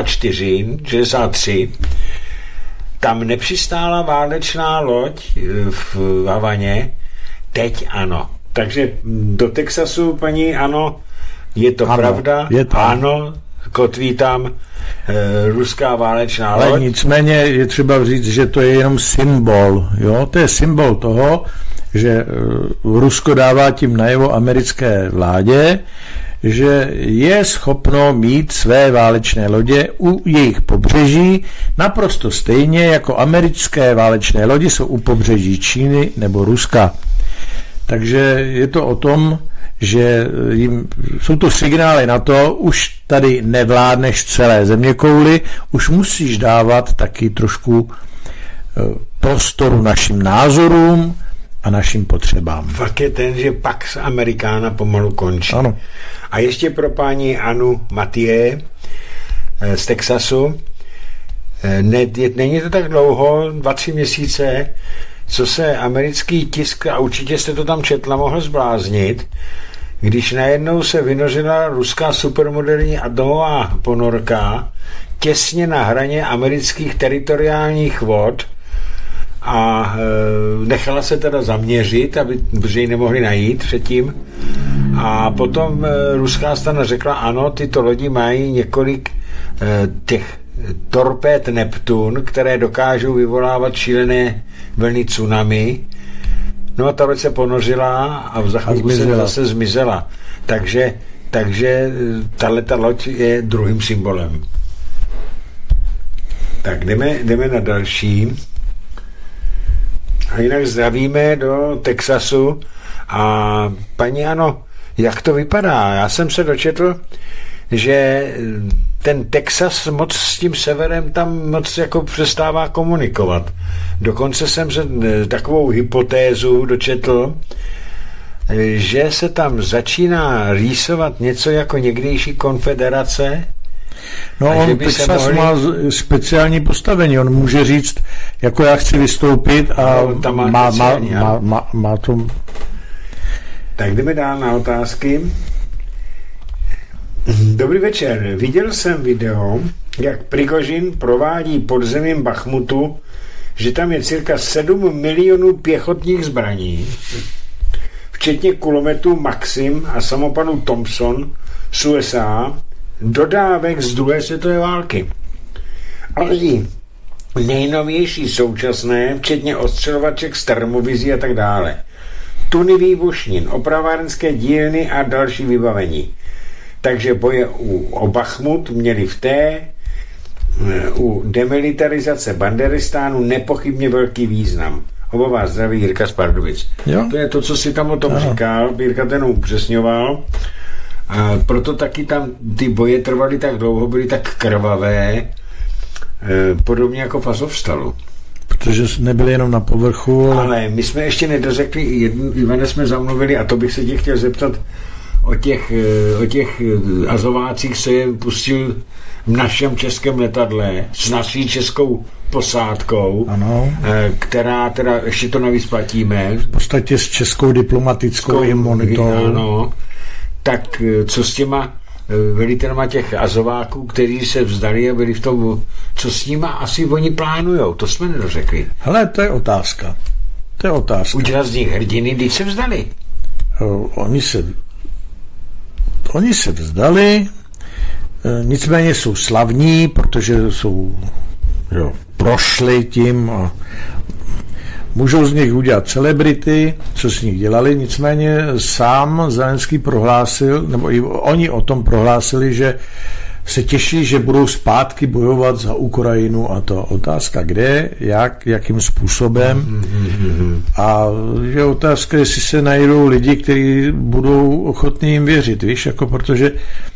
63, tam nepřistála válečná loď v Havaně. Teď ano. Takže do Texasu, paní, ano, je to pravda. Je to. Ano, kotví tam ruská válečná loď. Ale nicméně je třeba říct, že to je jenom symbol. Jo? To je symbol toho, že Rusko dává tím najevo americké vládě, že je schopno mít své válečné lodě u jejich pobřeží naprosto stejně jako americké válečné lodi jsou u pobřeží Číny nebo Ruska. Takže je to o tom, že jsou to signály na to, už tady nevládneš celé zeměkouli, už musíš dávat taky trošku prostoru našim názorům a našim potřebám. Fakt je ten, že Pax Americana pomalu končí. Ano. A ještě pro paní Anu Matěje z Texasu. Není to tak dlouho, 2-3 měsíce, co se americký tisk, a určitě jste to tam četla, mohl zbláznit, když najednou se vynořila ruská supermoderní atomová ponorka těsně na hraně amerických teritoriálních vod a nechala se teda zaměřit, protože ji nemohli najít předtím. A potom ruská strana řekla, ano, tyto lodi mají několik těch torpéd Neptun, které dokážou vyvolávat šílené vlny tsunami. No a ta loď se ponořila a za chvilku se zase zmizela. Takže tato loď je druhým symbolem. Tak jdeme na další. A jinak zdravíme do Texasu. A paní Ano, jak to vypadá? Já jsem se dočetl, že ten Texas moc s tím severem tam moc jako přestává komunikovat. Dokonce jsem se takovou hypotézu dočetl, že se tam začíná rýsovat něco jako někdejší konfederace. No on Texas má speciální postavení, on může říct, jako já chci vystoupit a má to... Tak jdeme dál na otázky. Dobrý večer. Viděl jsem video, jak Prigožin provádí podzemím Bachmutu, že tam je cirka 7 milionů pěchotních zbraní, včetně kulometů Maxim a samopadů Thompson z USA, dodávek z druhé světové války. Ale i nejnovější současné, včetně ostřelovaček z termovizí a tak dále. Tuny výbušnin, opravárenské dílny a další vybavení. Takže boje o Bachmut měli u demilitarizace Banderistánu nepochybně velký význam. Oba vás zdraví Jirka z Pardubic. Jo? To je to, co si tam o tom říkal, Jirka ten upřesňoval. A proto taky tam ty boje trvaly tak dlouho, byly tak krvavé, podobně jako v Azovstalu. Protože nebyly jenom na povrchu. Ale my jsme ještě nedořekli, Ivane jsme zamluvili, a to bych se tě chtěl zeptat o těch Azovácích, se je pustil v našem českém letadle s naší českou posádkou, ano. Která teda ještě to navíc platíme. V podstatě s českou diplomatickou imunitou. Ano. Tak co s těma velitelema těch Azováků, kteří se vzdali a byli v tom, co s nima asi oni plánujou, to jsme nedořekli. Hele, to je otázka. Udělat z nich hrdiny, když se vzdali. Oni se vzdali, nicméně jsou slavní, protože jsou prošli tím a můžou z nich udělat celebrity, co s nich dělali, nicméně sám Zelenský prohlásil, nebo i oni o tom prohlásili, že se těší, že budou zpátky bojovat za Ukrajinu a to otázka kde, jakým způsobem a je otázka, jestli se najdou lidi, kteří budou ochotní jim věřit, víš, jako protože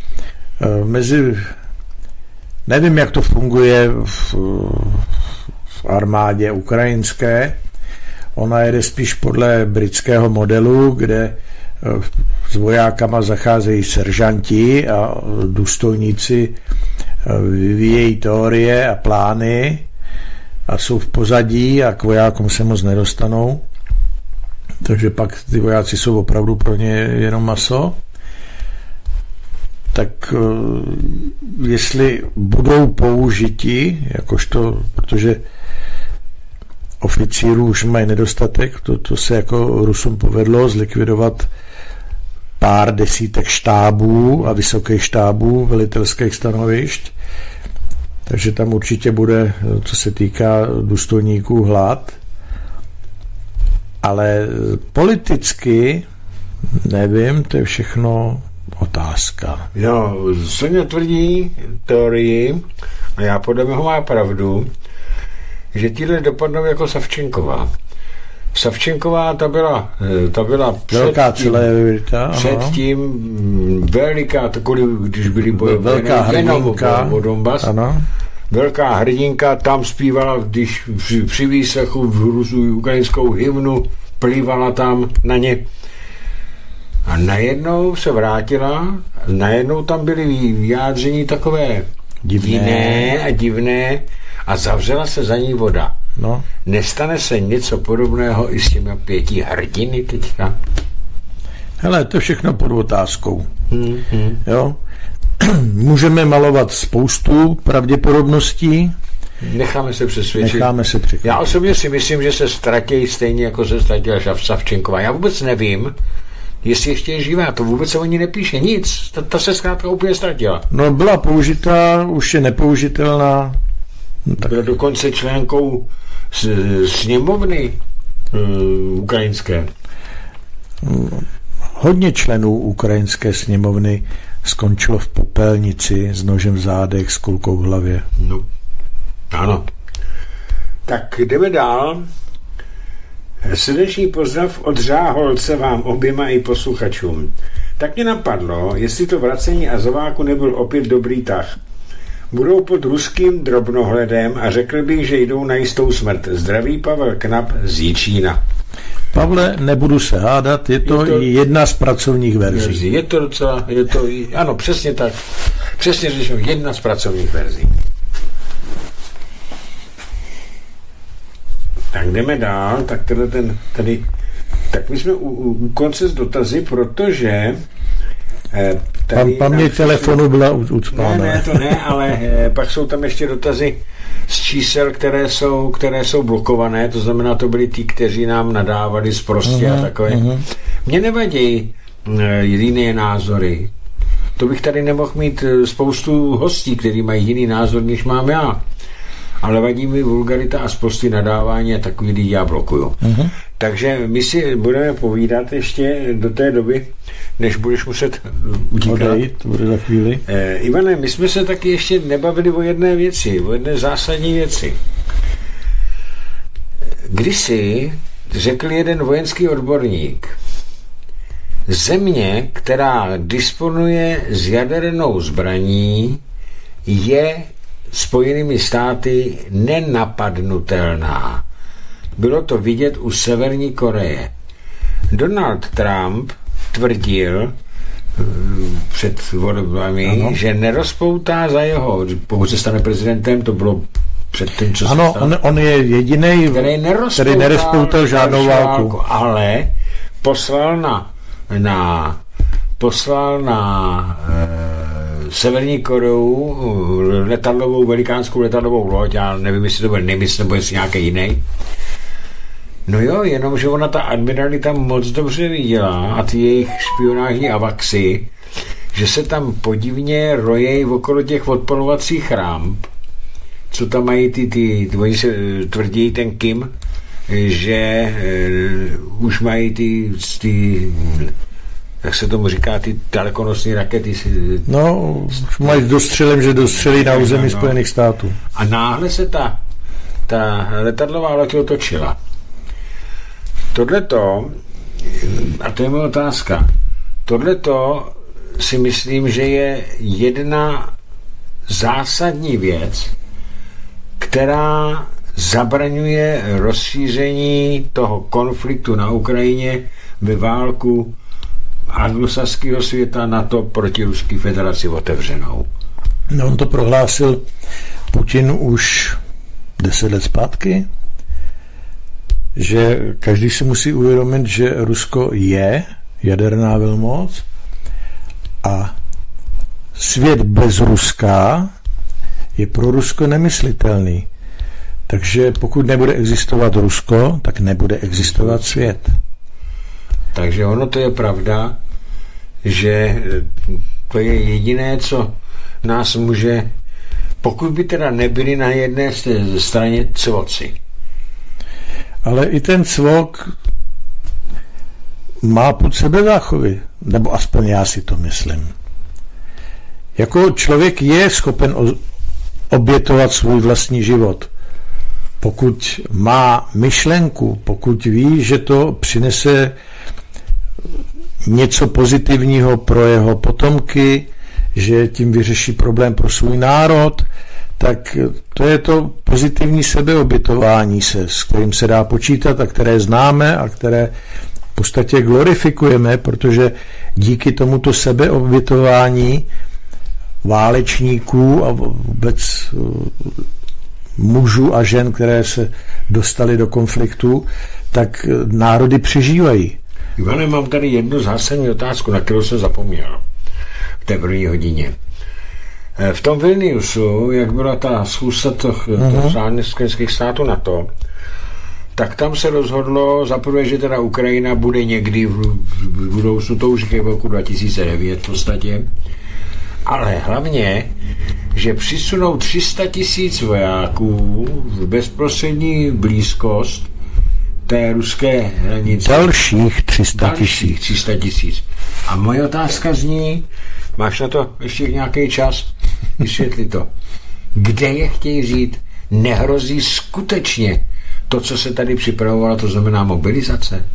nevím, jak to funguje v armádě ukrajinské. Ona jede spíš podle britského modelu, kde s vojákama zacházejí seržanti a důstojníci vyvíjejí teorie a plány a jsou v pozadí a k vojákům se moc nedostanou. Takže pak ty vojáci jsou opravdu pro ně jenom maso. Tak jestli budou použiti, jakožto, protože oficírů už mají nedostatek, to se jako Rusům povedlo zlikvidovat pár desítek štábů a vysokých štábů velitelských stanovišť, takže tam určitě bude, co se týká důstojníků, hlad, ale politicky nevím, to je všechno otázka. Jo, Soňa tvrdí teorii, a já podle mého má pravdu, že tíhle dopadnou jako Savčenková. Savčenková ta byla předtím veliká, když byly bojové, velká hrdinka, o Donbas. Ano. Velká hrdinka, tam zpívala, když při výslechu v ukrajinskou hymnu, plývala tam na ně. A najednou se vrátila, najednou tam byly vyjádření takové divné a zavřela se za ní voda. No. Nestane se něco podobného i s těmi 5 hrdiny teďka? Hele, to je všechno pod otázkou. Jo? Můžeme malovat spoustu pravděpodobností. Necháme se přesvědčit. Já osobně si myslím, že se ztratí stejně, jako se ztratila Savčenková. Já vůbec nevím, jestli ještě je živá, to vůbec se o ní nepíše, nic. Ta se zkrátka úplně ztratila. No, byla použitá, už je nepoužitelná. Byla dokonce členkou sněmovny ukrajinské. Hodně členů ukrajinské sněmovny skončilo v popelnici s nožem v zádech, s kulkou v hlavě. No, ano. Tak jdeme dál. Srdečný pozdrav od Řáholce vám oběma i posluchačům. Tak mě napadlo, jestli to vracení Azováku nebyl opět dobrý tah. Budou pod ruským drobnohledem a řekl bych, že jdou na jistou smrt. Zdraví Pavel Knap z Jičína. Pavle, nebudu se hádat, je to jedna z pracovních verzí. Je to docela, ano, přesně tak. Přesně řečeno, jedna z pracovních verzí. Tak jdeme dál, tak tak my jsme u konce s dotazy, protože paměť telefonu byla ucpána. Ne, to ne, ale pak jsou tam ještě dotazy z čísel, které jsou blokované, to znamená, to byli ti, kteří nám nadávali sprostě a takové. Mně nevadí jiné názory. To bych tady nemohl mít spoustu hostí, kteří mají jiný názor, než mám já. ale vadí mi vulgarita a spousty nadávání a takový lidi já blokuju. Takže my si budeme povídat ještě do té doby, než budeš muset utíkat. Odejít, to bude za chvíli. Ivane, my jsme se taky ještě nebavili o jedné věci, o jedné zásadní věci. Kdysi řekl jeden vojenský odborník, země, která disponuje s jadernou zbraní, je Spojenými státy nenapadnutelná. Bylo to vidět u Severní Koreje. Donald Trump tvrdil před volbami, že nerozpoutá za jeho, pokud se stane prezidentem, to bylo před tím, co se stalo. On je jediný, který nerozpoutal žádnou válku. Ale poslal na Severní Koreu velikánskou letadlovou loď, já nevím, jestli to byl Nimitz nebo jestli nějaký jiný. No jo, jenomže ona ta admiralita moc dobře viděla a ty jejich špionážní avaxy, že se tam podivně rojejí okolo těch odporovacích ramp, co tam mají oni se tvrdí ten Kim, že už mají ty jak se tomu říká, ty dalekonosní rakety. No, už mají dostřelem, že dostřelí na území Spojených států. A náhle se ta letadlová loď otočila. Tohleto, a to je moje otázka, tohleto si myslím, že je jedna zásadní věc, která zabraňuje rozšíření toho konfliktu na Ukrajině ve válku anglosaského světa na to proti Ruské federaci otevřenou. No, on to prohlásil Putin už 10 let zpátky, že každý si musí uvědomit, že Rusko je jaderná velmoc a svět bez Ruska je pro Rusko nemyslitelný. Takže pokud nebude existovat Rusko, tak nebude existovat svět. Takže ono to je pravda, že to je jediné, co nás může, pokud by teda nebyli na jedné straně cvoci. Ale i ten cvok má pod sebe záchovy, nebo aspoň já si to myslím. Jako člověk je schopen obětovat svůj vlastní život. Pokud má myšlenku, pokud ví, že to přinese něco pozitivního pro jeho potomky, že tím vyřeší problém pro svůj národ, tak to je to pozitivní sebeobětování se, s kterým se dá počítat a které známe a které v podstatě glorifikujeme, protože díky tomuto sebeobětování válečníků a vůbec mužů a žen, které se dostali do konfliktu, tak národy přežívají. Ivane, mám tady jednu zásadní otázku, na kterou jsem zapomněl v té první hodině. V tom Vilniusu, jak byla ta schůzka členských států NATO, tak tam se rozhodlo zaprvé, že teda Ukrajina bude někdy v budoucnu, to už je v roku 2009 v podstatě, ale hlavně, že přisunou 300 000 vojáků v bezprostřední blízkost té ruské hranice. Dalších 300 000. A moje otázka zní, máš na to ještě nějaký čas? Vysvětli to. Kde je chtějí vzít? Nehrozí skutečně to, co se tady připravovalo, to znamená mobilizace?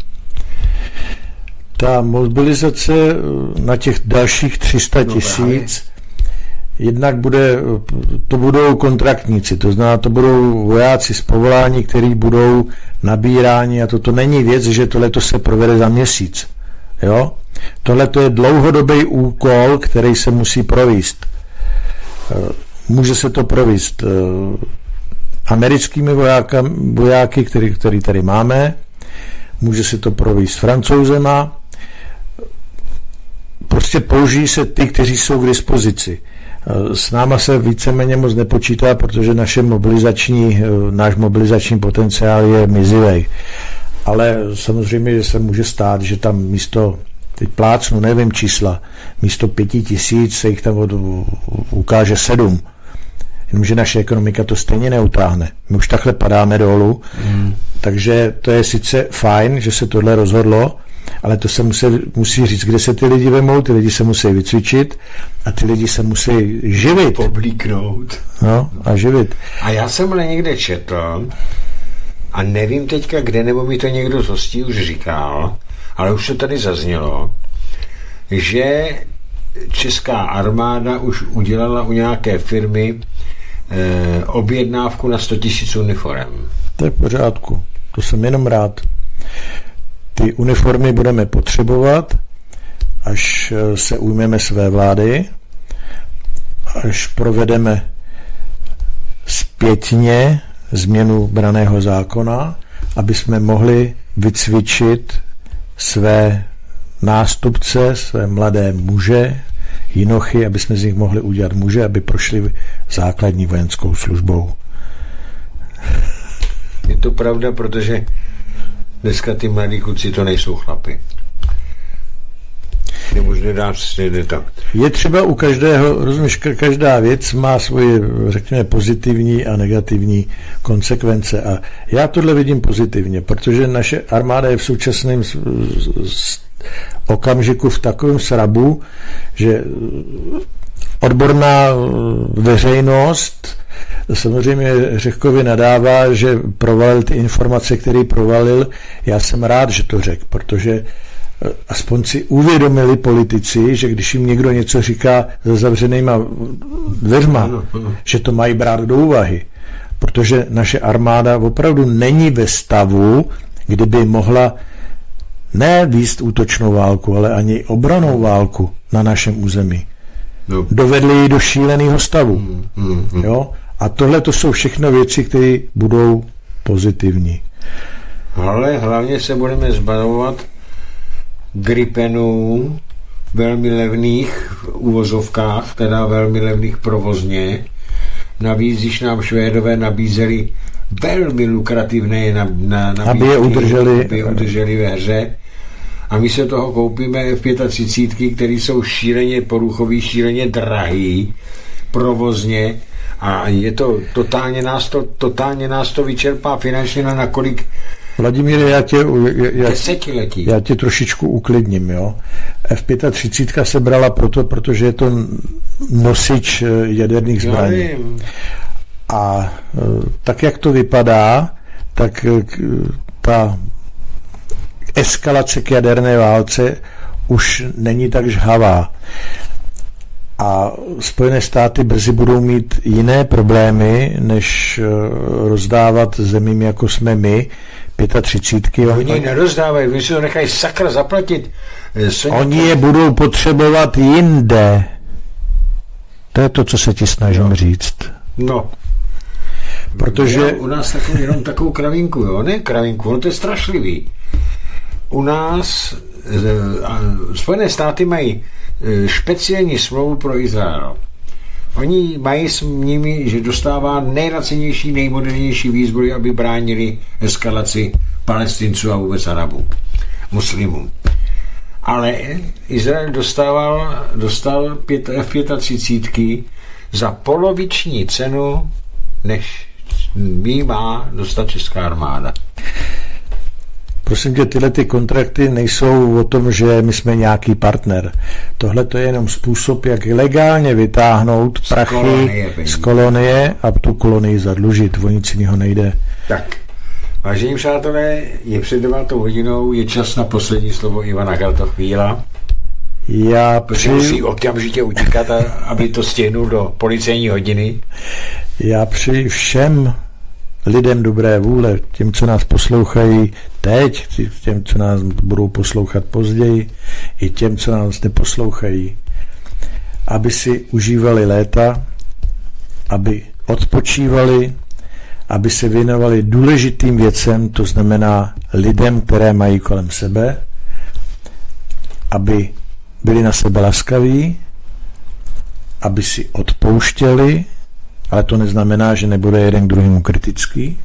Ta mobilizace na těch dalších 300 000 jednak to budou kontraktníci, to znamená, to budou vojáci z povolání, kteří budou nabíráni a toto není věc, že tohleto se provede za měsíc. Jo? Tohleto je dlouhodobý úkol, který se musí provést. Může se to provést americkými vojáky, který tady máme, může se to provést Francouzema, prostě použijí se ty, kteří jsou k dispozici. S náma se víceméně moc nepočítá, protože náš mobilizační potenciál je mizivej. Ale samozřejmě, že se může stát, že tam místo, teď plácnu, nevím čísla, místo 5 000 se jich tam ukáže 7. jenomže naše ekonomika to stejně neutáhne. My už takhle padáme dolů, takže to je sice fajn, že se tohle rozhodlo, ale to se musí říct, kde se ty lidi vemou, ty lidi se musí vycvičit a ty lidi se musí živit. Oblíknout. No, a živit. A já jsem ale někde četl, a nevím teďka kde, nebo mi to někdo z hostí už říkal, ale už to tady zaznělo, že česká armáda už udělala u nějaké firmy objednávku na 100 000 uniform. To je v pořádku. To jsem jenom rád. Ty uniformy budeme potřebovat, až se ujmeme své vlády, až provedeme zpětně změnu branného zákona, aby jsme mohli vycvičit své nástupce, své mladé muže, jinochy, aby jsme z nich mohli udělat muže, aby prošli základní vojenskou službou. Je to pravda, protože dneska ty mladí kluci to nejsou chlapy. Nemůžu dát tak. Je třeba u každého, rozumíš, každá věc má svoje, řekněme, pozitivní a negativní konsekvence a já tohle vidím pozitivně, protože naše armáda je v současném okamžiku v takovém srabu, že odborná veřejnost samozřejmě Řehkovi nadává, že provalil ty informace, které provalil. Já jsem rád, že to řekl, protože aspoň si uvědomili politici, že když jim někdo něco říká za zavřenýma dveřma, že to mají brát do úvahy. Protože naše armáda opravdu není ve stavu, kdyby mohla ne vést útočnou válku, ale ani obrannou válku na našem území. No. Dovedli ji do šíleného stavu. Jo? A tohle to jsou všechno věci, které budou pozitivní. Ale hlavně se budeme zbavovat Gripenů, velmi levných v uvozovkách, teda velmi levných provozně. Navíc, když nám Švédové nabízeli velmi lukrativné nabídky, aby je udrželi ve hře. A my se toho koupíme F-35, které jsou šíleně poruchový, šíleně drahý, provozně a je to totálně nás to vyčerpá finančně na kolik Vladimíre, desetiletí. Já tě trošičku uklidním. Jo? F-35 se brala protože je to nosič jaderných zbraní. A tak, jak to vypadá, tak ta eskalace k jaderné válce už není tak žhavá. A Spojené státy brzy budou mít jiné problémy, než rozdávat zemím, jako jsme my, 35. Oni nerozdávají, oni si to nechají sakra zaplatit. Oni je budou potřebovat jinde. To je to, co se ti snažím říct. No. Protože u nás jenom takovou kravinku, jo? Ne kravinku, no to je strašlivý. U nás Spojené státy mají speciální smlouvu pro Izrael. Oni mají s nimi, že dostává nejlacenější, nejmodernější výzbroj, aby bránili eskalaci Palestinců a vůbec Arabů, muslimů. Ale Izrael dostal F-35 za poloviční cenu, než mi má dostat česká armáda. Prosím tě, tyhle ty kontrakty nejsou o tom, že my jsme nějaký partner. Tohle to je jenom způsob, jak legálně vytáhnout prachy z kolonie a tu kolonii zadlužit. O nic jiného nejde. Tak, vážení přátelé, je před 9 hodinou, je čas na poslední slovo Ivana Kratochvíla. Protože musí okamžitě utíkat, aby to stihnul do policejní hodiny. Já přeji všem lidem dobré vůle, těm, co nás poslouchají teď, těm, co nás budou poslouchat později, i těm, co nás neposlouchají, aby si užívali léta, aby odpočívali, aby se věnovali důležitým věcem, to znamená lidem, které mají kolem sebe, aby byli na sebe laskaví, aby si odpouštěli, ale to neznamená, že nebude jeden druhému kritický,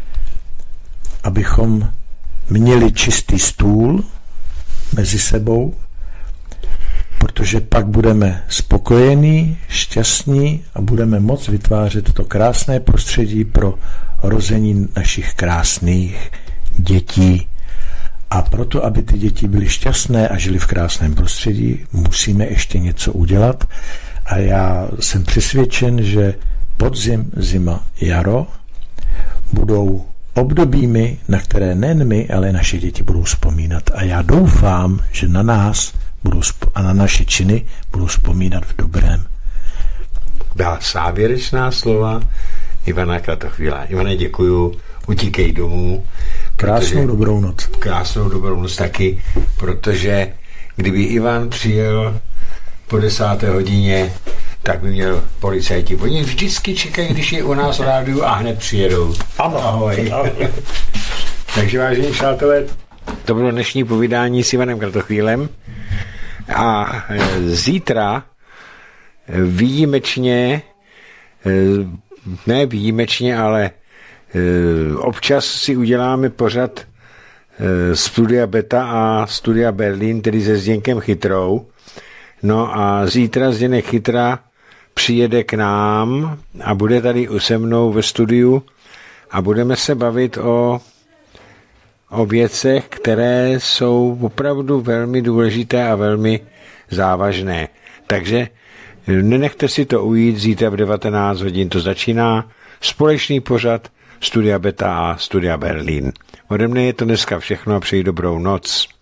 abychom měli čistý stůl mezi sebou, protože protože pak budeme spokojení, šťastní a budeme moct vytvářet to krásné prostředí pro rození našich krásných dětí. A proto, aby ty děti byly šťastné a žili v krásném prostředí, musíme ještě něco udělat. A já jsem přesvědčen, že podzim, zima, jaro budou obdobími, na které nejen my, ale naše děti budou vzpomínat. A já doufám, že na nás a na naše činy budou vzpomínat v dobrém. Byla závěrečná slova Ivana Kratochvíla. Ivane, děkuju, utíkej domů. Krásnou dobrou noc. Krásnou dobrou noc taky, protože kdyby Ivan přijel po 10. hodině, tak by měl policajti. Oni vždycky čekají, když je u nás v rádiu a hned přijedou. Ahoj. Takže vážení přátelé, to bylo dnešní povídání s Ivanem Kratochvílem a zítra ale občas si uděláme pořad Studia Beta a Studia Berlin, tedy se Zdeňkem Chytrou. No a zítra Zdeněk Chytra přijede k nám a bude tady se mnou ve studiu a budeme se bavit o věcech, které jsou opravdu velmi důležité a velmi závažné. Takže nenechte si to ujít, zítra v 19 hodin to začíná. Společný pořad Studia Beta a Studia Berlin. Ode mne je to dneska všechno a přeji dobrou noc.